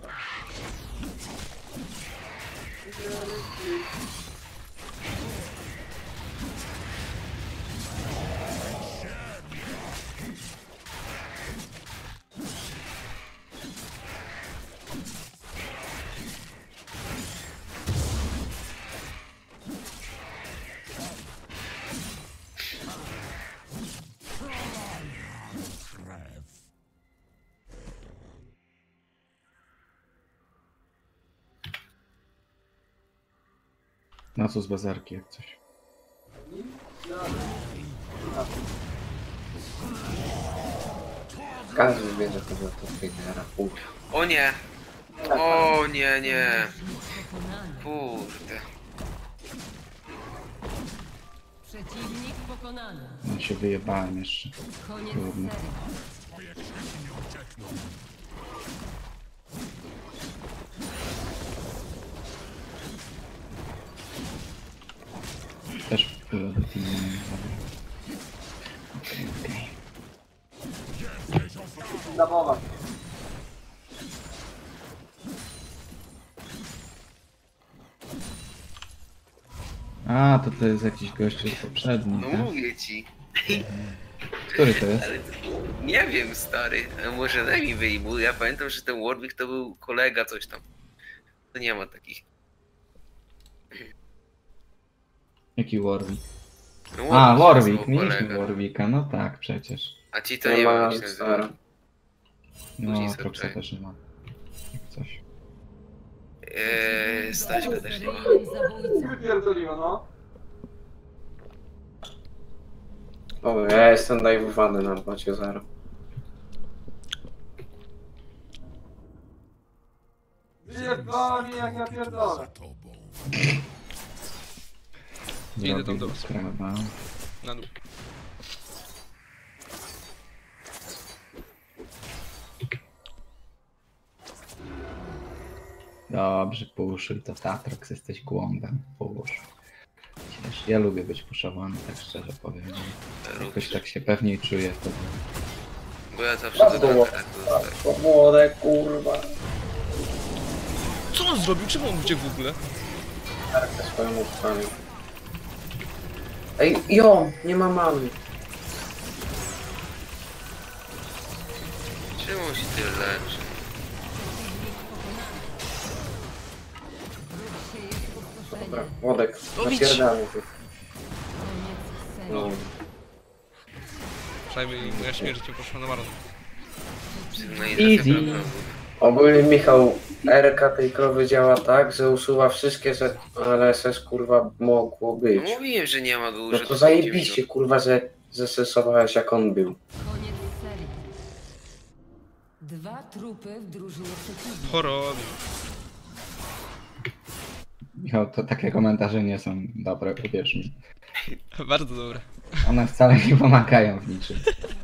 Na co z bazarki jak coś. Każdy wie, że chodzi o to Fidera. O nie! O nie, nie. Kurde. Przeciwnik pokonany. Ja się wyjebałem jeszcze. Koniec Trudno. serii. Też wpłynę do teamu. Okej. Damować. A, to jest jakiś gościu poprzedni, No tak? mówię ci. Który to jest? Ale nie wiem, stary. A może daj mi wyjmuj. Ja pamiętam, że ten Warwick to był kolega coś tam. To nie ma takich. Jaki Warwick? No, A, to Warwick, był mieliśmy kolega. Warwicka, no tak, przecież. A ci to Nie nie ma wiem, jak się nazywa. stara. No, Później Proxa sobie też nie ma. Jak coś. Staśka też nie ma. Seryjnym zabójcą. Wypierdoliło, no. O, ja jestem dajwowany na bocie 0. Wyjebani jak ja pierdolę. Idę tam do was. Sprawa. Na dół. Dobrze, puszuj to Tatrox, jesteś głąbem. Pusz. Wiesz, ja lubię być puszowany, tak szczerze powiem. Jakoś tak się pewniej czuję wtedy. Bo ja zawsze do tak dostaję. Młode kurwa. Co on zrobił? Czemu on uciekł w ogóle? Tarkę swoją ustawił. Ej, jo, nie ma mamy. Czemu się tyle leczy? Wróg się jest pustoszenie. Dobra, młodek, Robić. napierdamy tych. Koniec serii. No. Przynajmniej moja śmierć nie poszła na marne. Sygnalizacja Easy. problemu. Ogólnie Michał, RK tej krowy działa tak, że usuwa wszystkie, ale SS kurwa mogło być. No mówiłem, że nie ma go No użyć. to zajebiście kurwa, że zestresowałeś jak on był. Koniec serii. 2 trupy w drużynie przeciwnej. Chorobi. Michał, to takie komentarze nie są dobre, uwierz mi. Bardzo dobre. One wcale nie pomagają w niczym.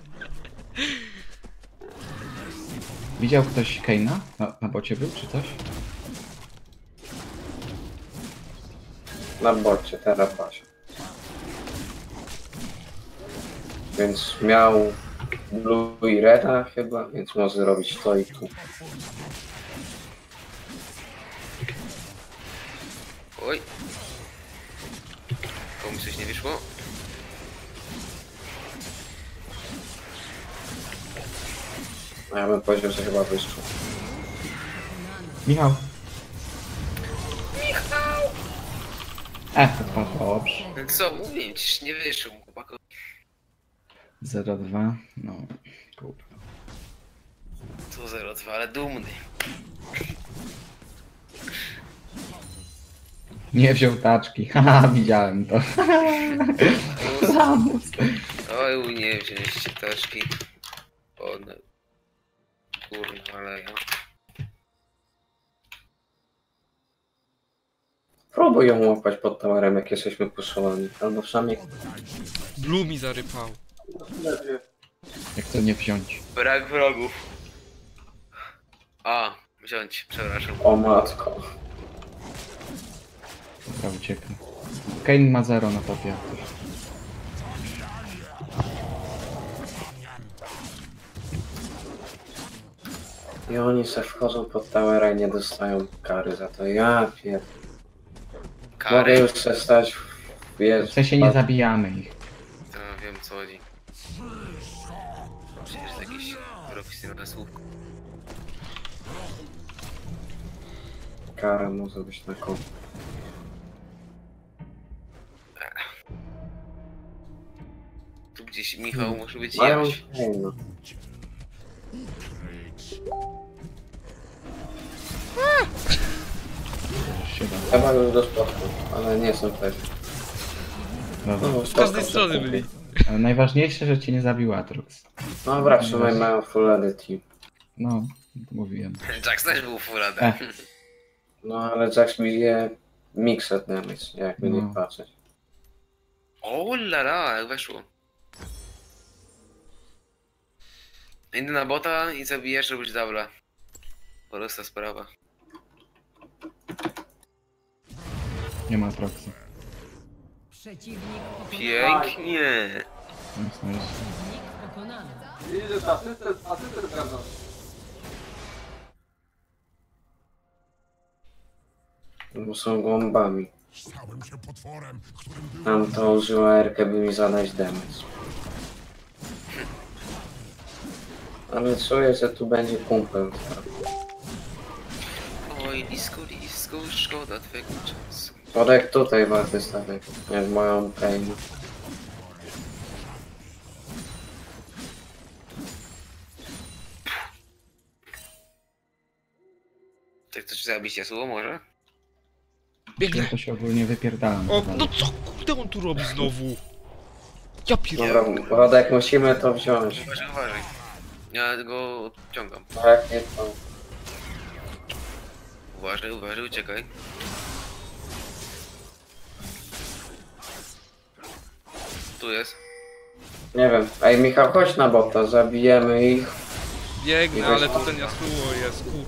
Widział ktoś Kane'a? Na bocie był, czy coś? Na bocie, teraz pasie. Więc miał Blue i Reda chyba, więc może zrobić to i tu. Oj. Komuś coś nie wyszło? A ja bym powiedział, że chyba wyszło. Michał! To chyba dobrze. No co, mówię, przecież nie wyszło, chłopaku. 0-2, no kurwa. To 0-2, ale dumny. Nie wziął taczki. Haha, widziałem to. Lamus. Oj, nie wzięliście teczki. O, no. Kurwa, ale ja. Próbuj ją łapać pod towerem, jak jesteśmy puszowani. Albo przynajmniej... Blue mi zarypał. Jak to nie wziąć? Brak wrogów. A, wziąć, przepraszam. O matko. Dobra, uciekam. Kane ma 0 na topie. jak coś. I oni se wchodzą pod towera i nie dostają kary za to. Ja pier... Mogę Kary. już przestać... W sensie nie zabijamy ich. To wiem co chodzi. Przecież to jakiś profesjonalny słów. Kara może być na końcu. Tu gdzieś Michał może być Mają... jaś. No. Się da. Chyba już do spotkania, ale nie są pewni. Dobra. No, Z każdej strony byli. Ale najważniejsze, że cię nie zabił Atrox. Dobra, przynajmniej mają full edit team. No, mówiłem. Jax też był full AD. No ale Jax mi je mixed damage, jakby No. nie patrzeć. O lala, jak weszło. Idę na bota i zabijesz, żeby być dubla. Prosta sprawa. Nie ma Atroxa. Przeciwnik pokonany. Pięknie. Nice, nice. Przeciwnik pokonany. Widzisz, asystent prawda? Bo są głąbami. Tam to użyła Erkę, by mi zadać damage. Ale czuję, że tu będzie kumpel. Oj, disco, szkoda twojego czasu. Podek tutaj warty statek, jak moją pain. Tak chcesz zabić Yasuo może? Ja Biegnę. to się ogólnie wypierdalam. O, no co kurde on tu robi znowu? Ja pierdolę. Dobra, Podek musimy to wziąć. Uważaj, uważaj. Ja go odciągam. A jak nie to... Uważaj, uważaj, uciekaj. Tu jest. Nie wiem. Ej Michał, chodź na bota, zabijemy ich. Biegnę, ale to ten Yasuo jest, kur...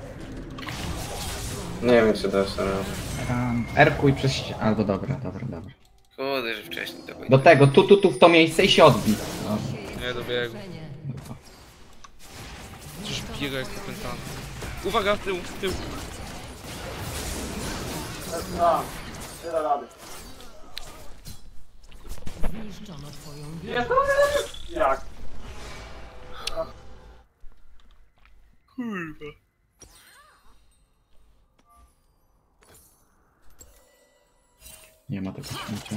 Nie wiem, czy dasz radę. Erkuj przez ścianę. Albo dobra. Kurde, że wcześniej to Do tego, tu w to miejsce i się odbij. No. Nie dobiegł. Leczenie. Przecież biega jak popętany. Uwaga, tył. Zniszczono twoją wieżę. Jak? Nie ma tego śmiecia.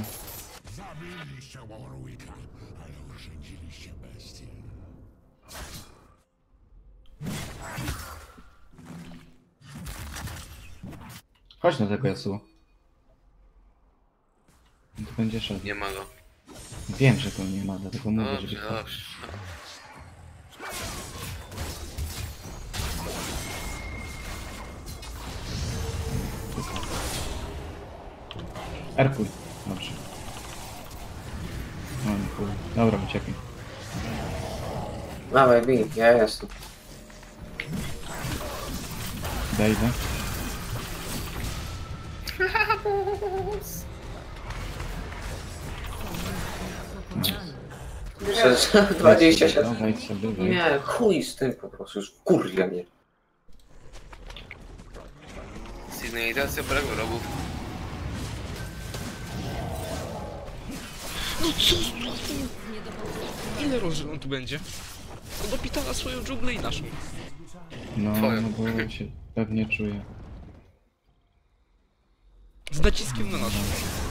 Chodź na tego Yasuo. No to będzie szedł. Nie ma go. Wiem, że go nie ma, dlatego mówię, Dobrze, żeby... dobrze. Erkuj. Dobrze. No nie chuj. Dobra, uciekaj. Dawaj, bij, ja jestem. Dejdę. Pokonany. Przez 27... No, wejdź sobie, wejdź. Nie, chuj z tym po prostu, już kurwa mnie. Sygnalizacja brak wrogów. No co znowu? Ile razy on tu będzie? On dopitala swoją dżunglę i naszą. No, Twoją. no bo się pewnie czuję. Z naciskiem na naszą.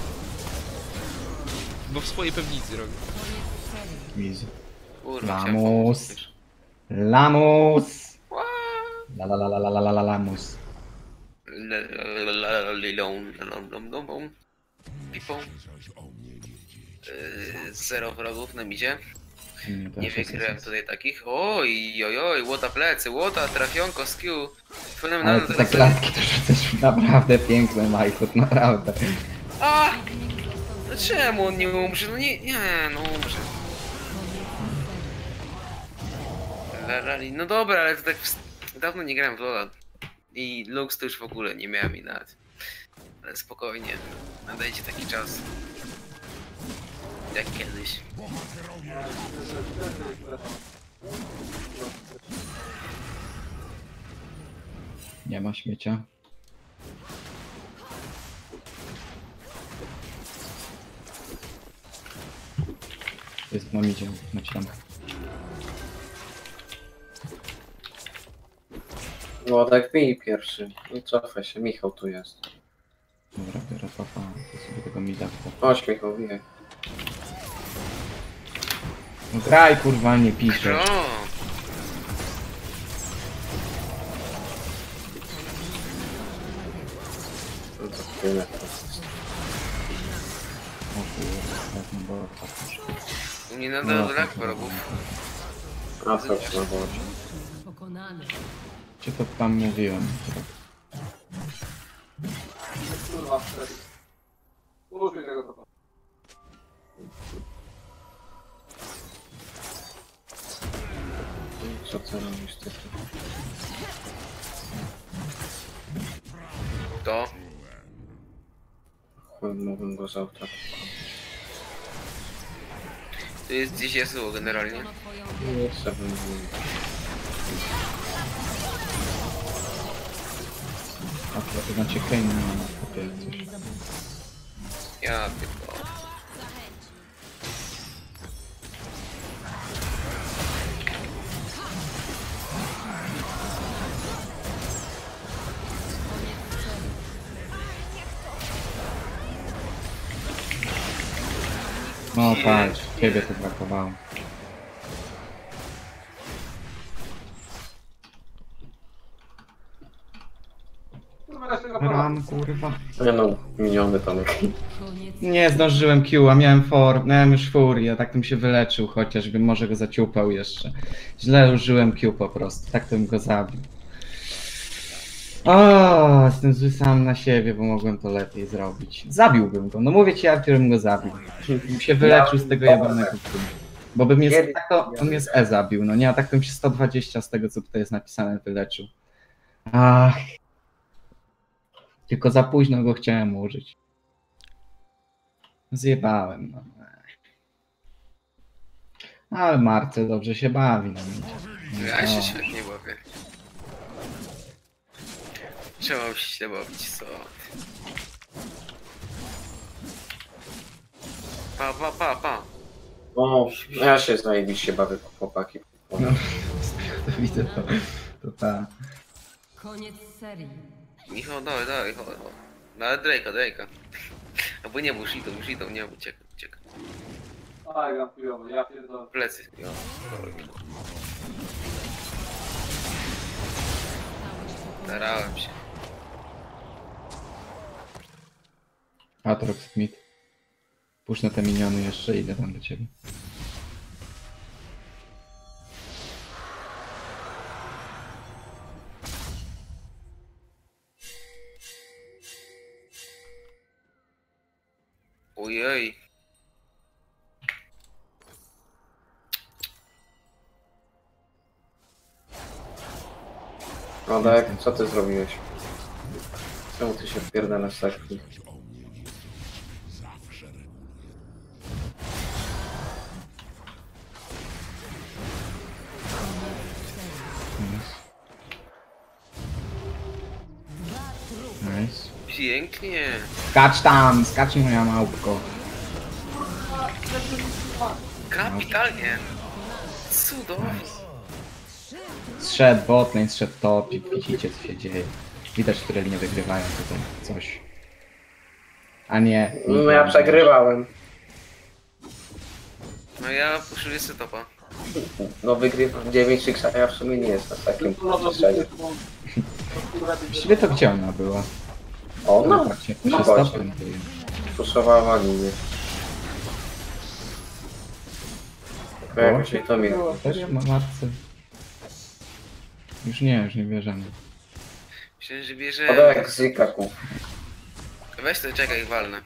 Bo w swojej pewnicy robi. Wiz. Kurwa, Lamus. chciałem pomóc. Lamus! La la la la la la la lamus. Pipą. Zero wrogów na midzie. Nie wygrałem tutaj takich. Oj, łota plecy, łota, trafionko, skill. Ale to te klatki to rzucasz naprawdę piękne, Majkut, naprawdę. A! No czemu on nie umrze? No nie, no umrze. No dobra, ale to tak dawno nie grałem w LoL'a. I Lux to już w ogóle nie miałem i nawet. Ale spokojnie, nadejdzie taki czas. Jak kiedyś. Nie ma śmiecia. Jest na midzie, naciąg. No tak bij pierwszy. Nie cofaj się, Michał tu jest. Dobra, biorę papa, to sobie tego mida wkop. Chodź Michał, bijaj. No graj kurwa, nie piszesz. O! No to tyle. O kurwa, tak, no bo U mnie nadal brak wrogów. A co ci na wodzie? Pokonany. Czy to tam mówiłem? Kurwa, wtedy. Użyj tego topa. Co ty robisz ty? To? Chuj, mógłbym go zautakować. Tu jest gdzieś Yasuo generalnie. Zniszczono twoją Nie chcę bym... A to znaczy Kane nie ma na kopie coś. Ja tylko. No patrz, ciebie to brakowało. Kurwa, ja się tego Ram kurwa. Nie no, miniony Tomek. koniec. Nie zdążyłem Q, a miałem już furię, tak bym się wyleczył chociażby, może go zaciupał jeszcze. Źle użyłem Q po prostu, tak to bym go zabił. O, jestem zły sam na siebie, bo mogłem to lepiej zrobić. Zabiłbym go, no mówię ci Artur, bym go zabił. Bym się wyleczył z tego jebanego Q. Bo by mnie tak to, on mnie z E zabił, no nie, a tak bym się 120 z tego co tutaj jest napisane wyleczył. Ach. Tylko za późno go chciałem użyć. Zjebałem, no. Ale Marcel dobrze się bawi na mnie. Ja się świetnie bawię. Trzeba się źle bawić, co? Pa. O, ja się zajebiście bawię, chłopaki. No, to widzę to ta. Koniec serii. Michał, dawaj, chodź. No ale Drake'a. Albo nie, bo Shito, nie, ucieka. A, gram chujowo, ja pierdolę. Plecy, jo. Starałem się. Atrox Smith. Puszczę te miniony jeszcze, idę tam do ciebie. Ojej. Rodek, co ty zrobiłeś? Czemu ty się wpierdalasz tak? Nice. Pięknie. Skacz moja małpko. Kapitalnie. Cudownie. Zszedł botlane, zszedł topik, widzicie co się dzieje. Widać, które linie wygrywają tutaj coś. A nie. No ja przegrywałem. No ja puszuję sobie topa. No wygrywam 9 a ja w sumie nie jestem takim No to strzelem. Właściwie to gdzie ona była? Ona? Patrzcie, No się chodź. stopem dzieje. Puszowała linię. Tylko jakoś jej to mi... Serio, ma matce? Już nie bierzemy. Myślę, że bierze... Podałek z Ikaku. Weź to, czekaj, walnę.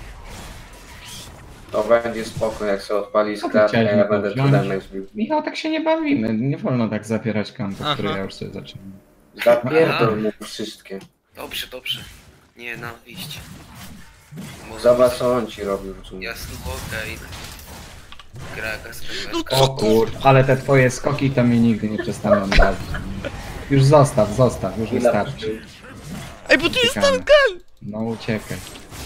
To będzie spoko, jak się odpali Co ty skratkę, chciałeś ja mi będę wziąć? damage bił. Michał, tak się nie bawimy. Nie wolno tak zapierać kampów, Aha. które ja już sobie zaczynam. Zapierdol mu wszystkie. Dobrze, dobrze. Nie, no, iść. Zobacz co on ci robił w sumie. Jasno, okej. Kraka, skrzyneczka. O kur... ale te twoje skoki to mnie nigdy nie przestaną bawić. Już zostaw, już wystarczy. Ej, bo tu jest Uciekamy. ten gen! No uciekaj.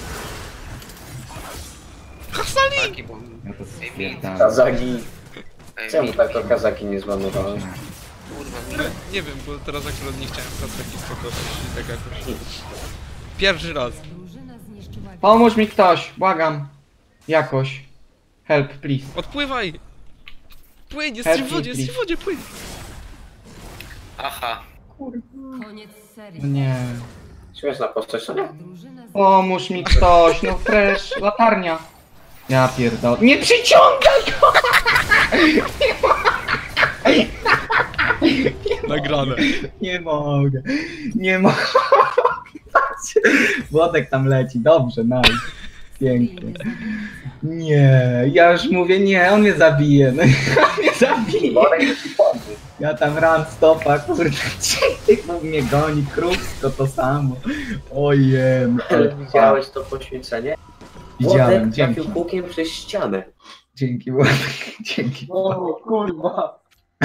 Hasali! Taki, bo... Ja to Ej, spierdalam. Kazaki. Ej, Czemu mi, tak to Kazaki nie zbanowałeś? kurwa, mi. Nie wiem, bo teraz akurat nie chciałem Hasaki spakować i tak jakoś... Pierwszy raz. Drużyna zniszczyła Pomóż mi ktoś, błagam. Jakoś. Help, please. Odpływaj! Płyń, jesteś w wodzie, jesteś w wodzie, płyń! Aha. koniec serii. No nie. Śmieszna postać, co nie? Drużyna Pomóż mi ktoś, no fresh, latarnia. Ja pierdolę. Nie przyciągaj go! Nagrane. Nie mogę. Nie mogę. Włodek tam leci, dobrze, nice. Pięknie. Nie, ja już mówię, nie, on mnie zabije, no, on mnie zabije. Borek ci pomógł. Ja tam run stopa, kurde, typów mnie goni, królsko to samo. Ojej, Ale widziałeś to poświęcenie? Widziałem, Włodek dzięki. trafił hukiem przez ścianę. Dzięki Włodek, dzięki. O kurwa.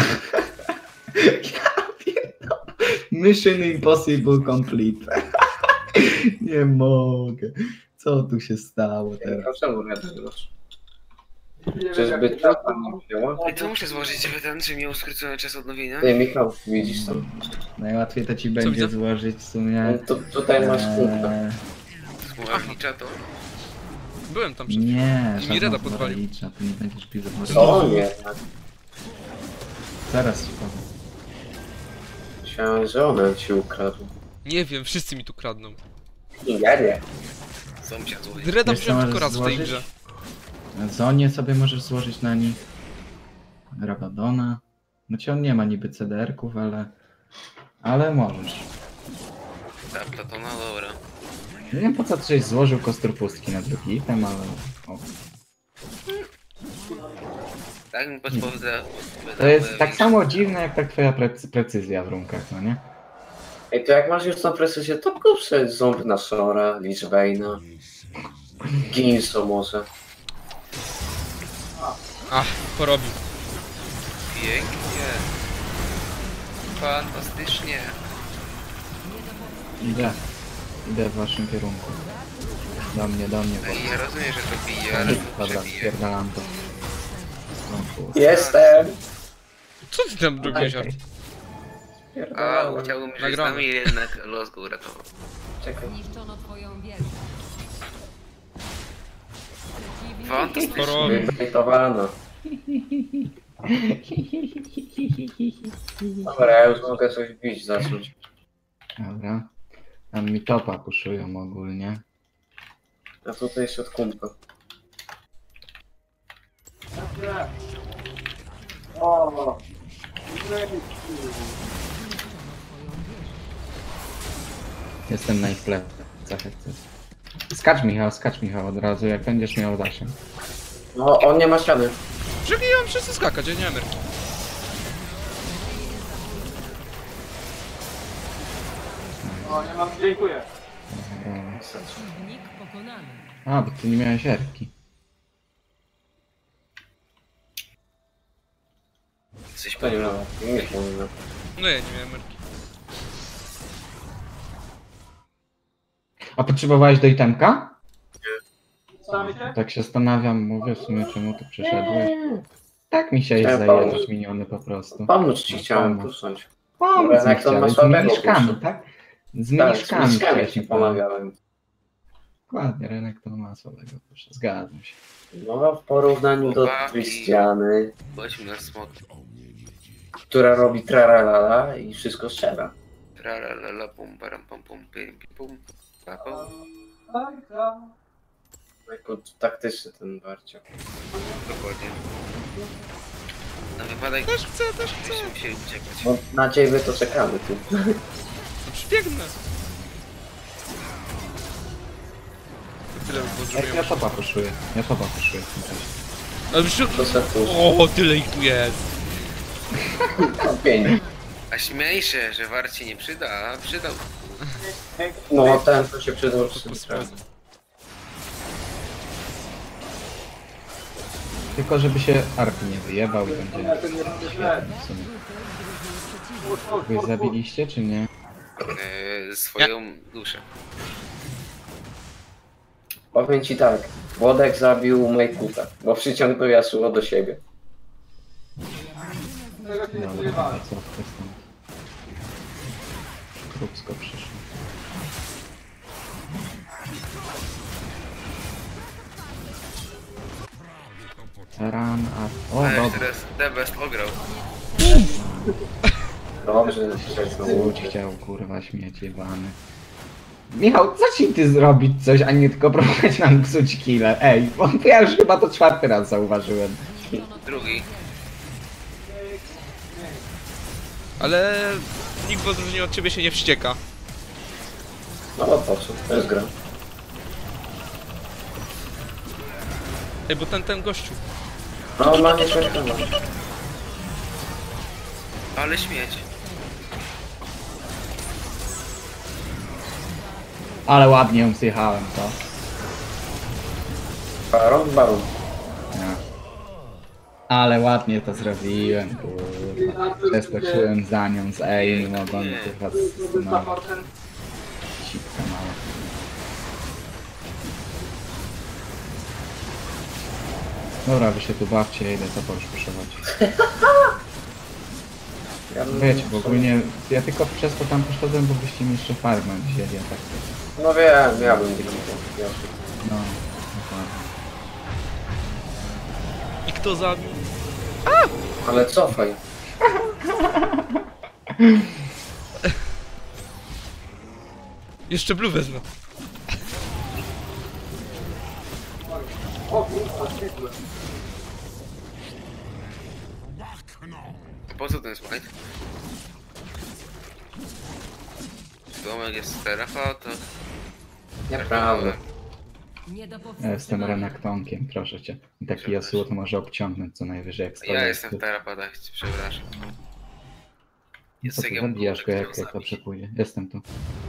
Ja pierdolę. Mission Impossible complete. Nie mogę. Co tu się stało teraz? A czemu nie nagrywasz? Nie wiem, Czyżby jak trapa nie wzięła? Ej, to muszę złożyć żeby ten, czy miał skrócony czas odnowienia? Ty Michał, widzisz to? Najłatwiej to ci będzie widzę? złożyć w sumie. No to tutaj masz punktę. Słownicza to. Byłem tam przed Nie, I mi Reda żadna podwalił. złolicza, to nie będziesz pił. Co on jednak? Zaraz ci powiem. Myślałem, że ona ci ukradł. Nie wiem, wszyscy mi tu kradną. Ja nie. Sąsiad zły. Reda Wiesz, co wziąłem możesz tylko raz w tej złożyć? grze. Na Zonie sobie możesz złożyć na nich. Rabadona. Znaczy on nie ma niby CDR-ków, ale możesz. Ta Platona, dobra. Nie wiem po co żeś złożył kostur pustki na drugi item, ale... O. Tak mi podpowiada. To jest tak samo dziwne jak ta twoja precyzja w runkach, no nie? Ej, to jak masz już tą precyzję, to kup sobie ząb na Sora, Lichbane'a, Ginso może. Ach, porobił. Pięknie. Fantastycznie. Idę w waszym kierunku. Do mnie, Ej, ja rozumiem, że to bije, ale to Dobra, przebije. spierdalam to. O kurwa. Jestem! Co ty tam robisz? Okej. A, chciałbym, żeby z Nagramy. nami jednak los go uratował. Czekaj. Zniszczono twoją wieżę. Przeciwnik Fantastycznie. Porobił. Wybejtowana. Dobra, ja już mogę coś bić, zacząć. Dobra. Tam mi topa puszują ogólnie. A tutaj jeszcze od kumpla. O. Jestem na ich plecach, jak chcesz. Skacz Michał od razu, jak będziesz miał zasięg. No, on nie ma ściany. Czekaj, ja mam wszyscy skakać, ja nie mam Ameryki. O, nie mam, dziękuję. Dobra. przeciwnik pokonany. A, bo ty nie miałeś erki. Coś To nie powiem. ma. Nie ma. No ja nie miałem Ameryki. A potrzebowałeś do itemka? Staramy się? Tak się zastanawiam, mówię w sumie czemu tu przyszedłeś. Tak mi się jest Chciałem zajęłeś pomóc. miniony po prostu. Pomóc ci chciałem Pomóc. tusnąć. Pomóc Dobra, mi jak to ma chciałeś, z słabego mniszkami, kursu. tak? Z Tak, mniszkami z miskami chciałeś ci mi pomagać. pomagałem. Dokładnie, rynek to ma słabego kursu, zgadzam się. No, w porównaniu do Christiany, Chodźmy na smok. która robi traralala i wszystko strzela. Tralalala, pum, param, pum, pum, pim, pim, pum, pa, pum. Jako taktyczny ten Barcio. Dokładnie. Na wypadek... Też chcę. Byśmy musieli uciekać. No, na ciebie to czekamy tu. No przybiegnę. Tyle by było zrobione. Ja topa puszuję. Ja topa puszuję w tym czasie. Ale przy... To se puszczę. O, tyle ich tu jest. Mam 5. A śmiej się, że war ci nie przyda, a przydał. No ten to się przydał Po przy sprawie. Tylko żeby się Arpi nie wyjebał i będzie świetnie w sumie. Wy zabiliście czy nie? Swoją duszę. Powiem ci tak, Włodek zabił Mejkuta, bo przyciągnął Yasuo do siebie. Dobra, a co w kwestii? Krupsko przyszło. Ran, a... O, Ale dobra. teraz The Best ograł. Dobrze, że Łódź chciał, kurwa, śmieć jebany. Michał, zacznij ty zrobić coś, a nie tylko próbować nam psuć kile. Ej, bo ja już chyba to 4. raz zauważyłem. Drugi. Ale nikt w odróżnieniu od ciebie się nie wścieka. No po co, to jest gra. Ej, bo ten gościu. No ma nie świetnie. Ale śmieć. Ale ładnie ją zjechałem, co? Baron. Ja. Ale ładnie to zrobiłem, kurwa. Przeskoczyłem za nią z Ej, mogą kurwa zsunąć. Sipka mała. Dobra, wy się tu bawcie, ja idę to już puszować. Ja bym- Wiecie, bo ogólnie ja tylko przez to tam poszedłem, bo byście mi jeszcze farmę wzięli, a tak to... No wiem, ja bym tylko No, dokładnie. I kto zabił? Ale cofaj. Jeszcze blue wezmę. A po co ten smite? Domek jest terafa, to... Nieprawda. Nie do Ja powstrzymania. jestem Renektonkiem, proszę cię. I taki Yasuo to może obciągnąć co najwyżej jak stoi. Ja jestem w terapadach, przepraszam. Co ty zabijasz go jak dobrze pójdzie. Jestem tu.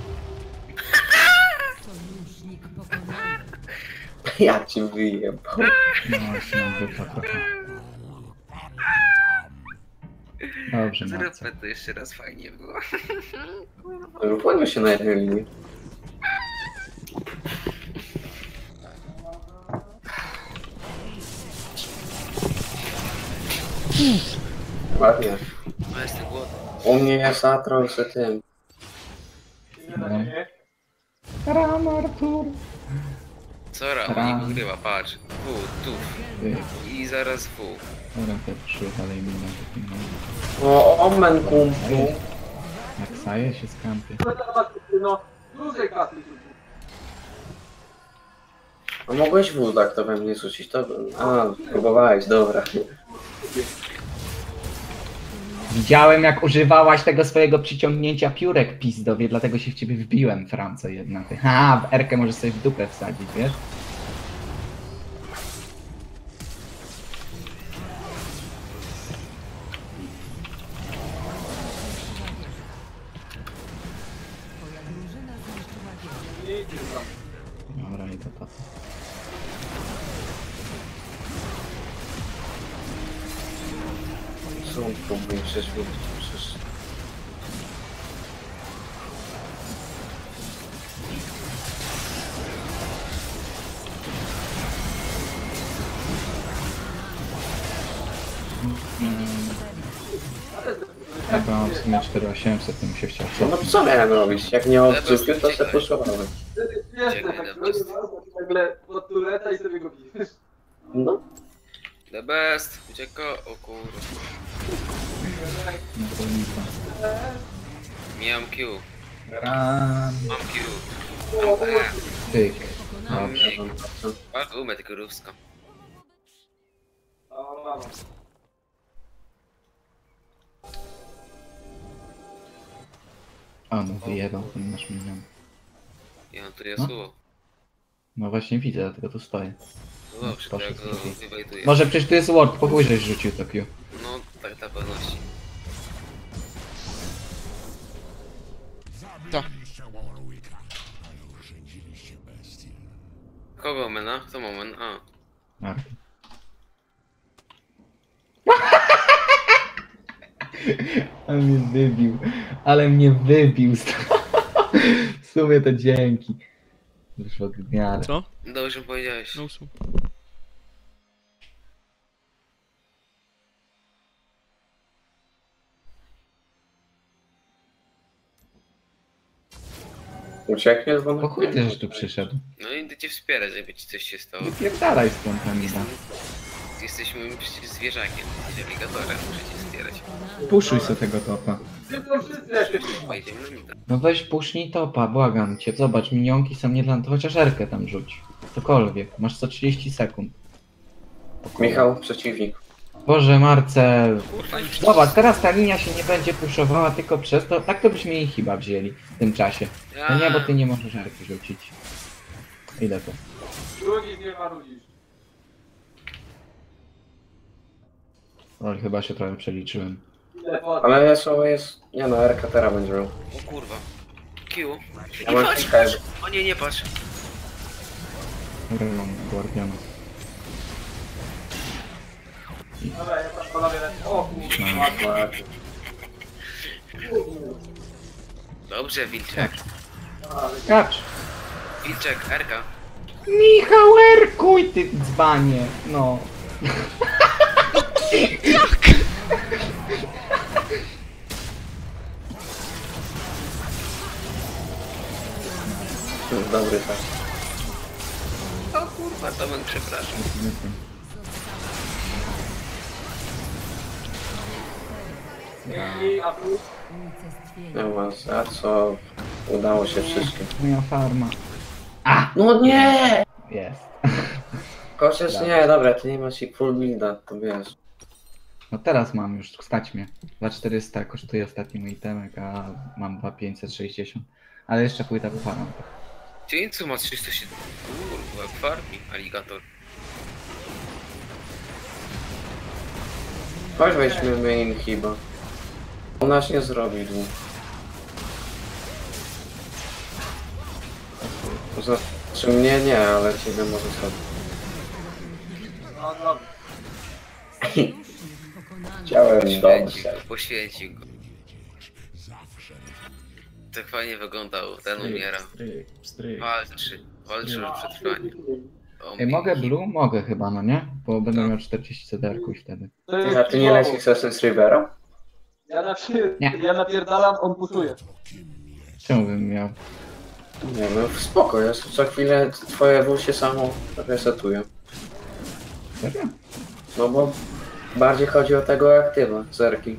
Sojusznik pokonany. Ja ci wyjebał. No właśnie, mam wypa trochę. Dobrze, Marce. Zróbmy to jeszcze raz, fajnie było. Róbmy się na jednej linii. Ładnie. No jestem głodny. U mnie jest Atron z tym. No. Ram, Artur. Co ra, Ra. on wygrywa, patrz. W, tu. Ty, I zaraz w. dobra, to przyszły dalej minę. O, omen kumpu. Jak saje się skampi. No, dużej kasy. A mogłeś wózdak to we mnie rzucić, to... A, próbowałeś, dobra. Widziałem jak używałaś tego swojego przyciągnięcia piórek pizdowie, dlatego się w ciebie wbiłem, Franco jedna. Ty. Ha, w Erkę możesz sobie w dupę wsadzić, wiesz? Twoja drużyna zniszczyła wieżę. Dobra, i to po co. Co on próbuje przeszłość? Przecież... Chyba mam w sumie 4800, to mi się chciał No co miałem robić? Jak nie odrzucił, to se puszowałem. Wiesz, Czekaj, tak, dobra. nagle pod tureta i sobie go bijesz. No. The best. Ucieka, o kurwa. Nie mam Q. Ram. Mam Q. Tyk. Dobrze, Dobrze. dobrze. Bardzo umie tylko rusko. A no wyjebał ten nasz minion. Ja tu jest słowo. No właśnie widzę, dlatego tu stoję. No dobrze, to ja Poszedł go sobie. wywajduję. Może przecież tu jest ward, po chuj żeś rzucił to Q. No, tak na pewności. Tak. Kogo mena? Kto ma men? A. Tak. Ale mnie wybił. Ale mnie wybił. W sumie to dzięki. Wyszło gniale. Co? Dobrze powiedziałeś. No usług. Uciekniesz, bo Po chuj ty, że tu przyszedł. No i idę cię wspierać, żeby ci coś się stało. Wypierdalaj stąd tam Jestem, da. jesteś moim przecież zwierzakiem, jesteś aligatorem, muszę cię wspierać. Puszuj sobie tego topa. Pojedziemy na mida. No weź pusznij topa, błagam cię. Zobacz, minionki są nie dla... To chociaż Erkę tam rzuć. Cokolwiek. Masz 130 sekund. Michał, przeciwnik. Boże, Marcel. Kurwa, już Zobacz, teraz ta linia się nie będzie puszowała tylko przez to. Tak to byśmy jej chyba wzięli w tym czasie. No nie, bo ty nie możesz Erki rzucić. Ile to? Drugi nie ma ludzi. Oj, chyba się trochę przeliczyłem. Ale słowo jest... Nie no, RK teraz będzie miał. O kurwa. Q. Ja Nie mam patrz! kilka. O nie, nie patrz. Rylą Guardiana. Dobra, ja tam panowie lecę. O kurwa. Dobrze, Wilczek. Kacz! Wilczek, Erka. Michał, Erkuj ty dzbanie! No. To jest dobry tak. O kurwa, Tomek, przepraszam. I a tu? Nie ma za co udało się wszystkim. Moja farma. No nie! Jest. Koszesz nie, dobra, ty nie masz ich full builda, to wiesz. No teraz mam już, stać mnie. 2400 kosztuje ostatni mój itemek, a mam 2560. Ale jeszcze płyta wypalam. Dzieńcu ma 307. Kurwa, farmi, aligator. Chodź weźmy main chyba. U nas nie zrobi dwóch. To znaczy mnie nie, ale ciebie może zrobić. No dobra. Chciałem Poświęcił dobrze. go, poświęcił go. Tak fajnie wyglądał, ten umiera. Stryk. Walczy o przetrwanie. O, Ej, mogę blue? Mogę chyba, no nie? Bo będę Tak. miał 40 cederków wtedy. To Ty, a ty nie lecisz Assassin's Rivera? Nie. Ja napierdalam, on puszuje. Czemu bym miał? Nie no, spoko, jest co chwilę twoje W się samo resetuje. Serio? No bo bardziej chodzi o tego aktywa, zerki.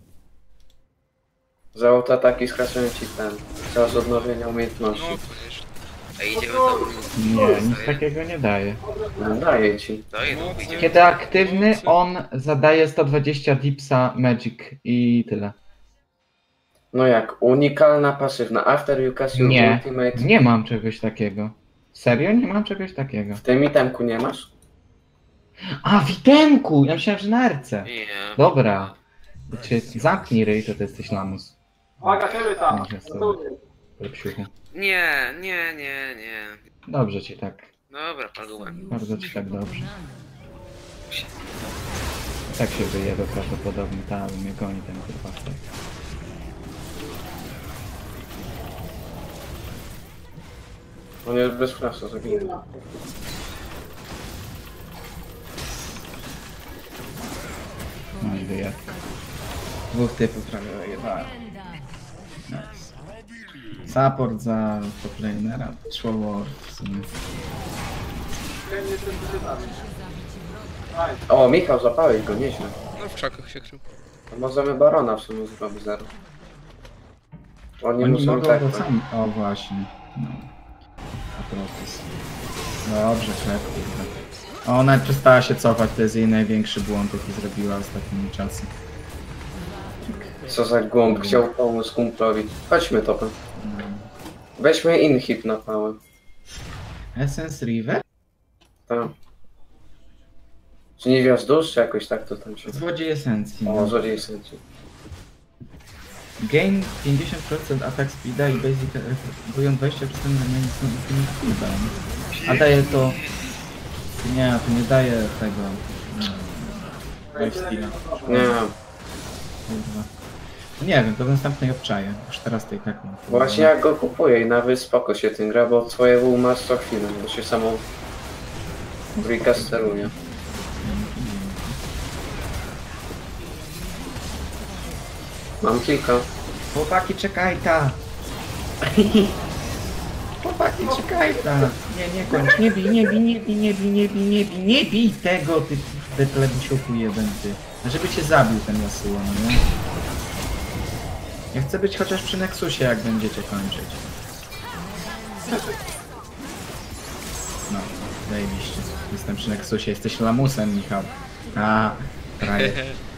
Za autoataki skracają ci ten, czas odnowienia umiejętności. No, koniecznie. A idziemy tam. Nie, nic takiego nie daje. No, daje ci. Daję, no, idziemy. Kiedy aktywny, on zadaje 120 dipsa magic i tyle. No jak, unikalna pasywna. After you cast your Nie, ultimate... nie mam czegoś takiego. Serio? Nie mam czegoś takiego. W tym itemku nie masz? A, w itemku! Ja myślałem, że na erce. Nie. Dobra. Czy zamknij ryj, to ty jesteś lamus. Uwaga, siebie tam. Dobrze, sobie. Psiuchu. Nie. Dobrze ci tak. Dobra, padłem. Bardzo ci tak dobrze. Tak się wyjebę prawdopodobnie, tam mnie goni ten kurwa. On jest bez flasza, zaginę. No i wyjebka. Dwóch typów prawie wyjebałem. Support za toplanera, szło w sumie. O, Michał, zapałeś go, nieźle. No w krzakach się krył. To możemy Barona w sumie zrobić zaraz. Oni Oni muszą mogą tak. owocami. O właśnie. No. A propos. Dobrze, chleb, kurde. Ona przestała się cofać, to jest jej największy błąd, jaki zrobiła ostatnimi czasy. Co za głąb, chciał pomóc kumplowi. Chodźmy topem. No. Weźmy inhib na pałę. Essence River? Tam. Czy nie wiesz dusz, czy jakoś tak to tam się... Złodziej esencji. O, No. złodziej senci. Gain 50% attack speeda i basic bują 20% na infinite cooldown. A daje to... Nie, to nie daje tego... Lifesteala. Nie, Kurwa. Nie wiem, to w następnej obczaję. Już teraz to i tak mam. właśnie jak go kupuję i nawet spoko się tym gra, bo swoje W masz co chwilę, bo się samo recasteruje. Mam kilka. Chłopaki, czekaj ta! Chłopaki, czekaj ta! Nie, nie kończ, nie bij, nie bij, nie bij, nie bij, nie bij, nie bij, nie bij tego, ty deklebusiuku jeden, ty. Żeby cię zabił ten Yasuo, no nie? Ja chcę być chociaż przy Nexusie, jak będziecie kończyć. No, zajebiście. Jestem przy Nexusie, jesteś lamusem, Michał. A, prawie.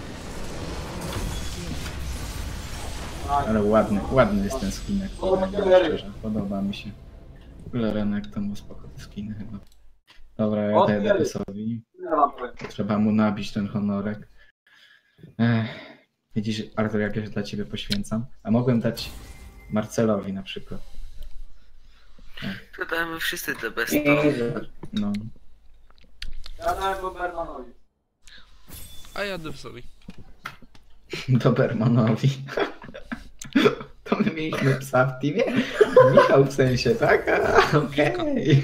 Ale ładny jest ten skinek, szczerze, podoba mi się. Lerenek to ma spoko te skiny chyba. Dobra, ja daję Depesowi. Trzeba mu nabić ten honorek. Widzisz, Artur, jak ja się dla ciebie poświęcam? A mogłem dać Marcelowi na przykład. To dajemy wszyscy te best No. Ja dałem Bombermanowi. A ja Devsowi. Dobermanowi. To my mieliśmy psa w teamie? Michał w sensie, tak? Okej.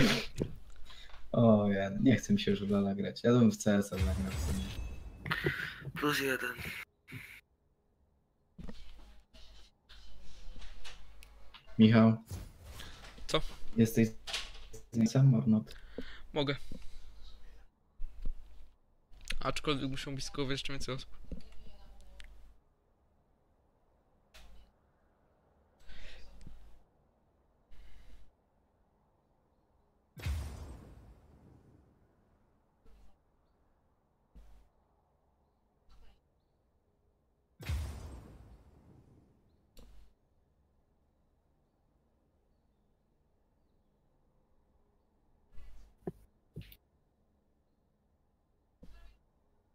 O, ja nie chcę mi się już w Lola grać. Ja bym w CS-a zagrał w sumie. +1. Michał? Co? Jesteś z sam or not? Mogę. Aczkolwiek muszą być skołowie jeszcze więcej osób.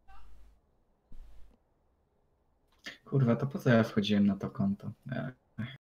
Kurwa, to po co ja wchodziłem na to konto?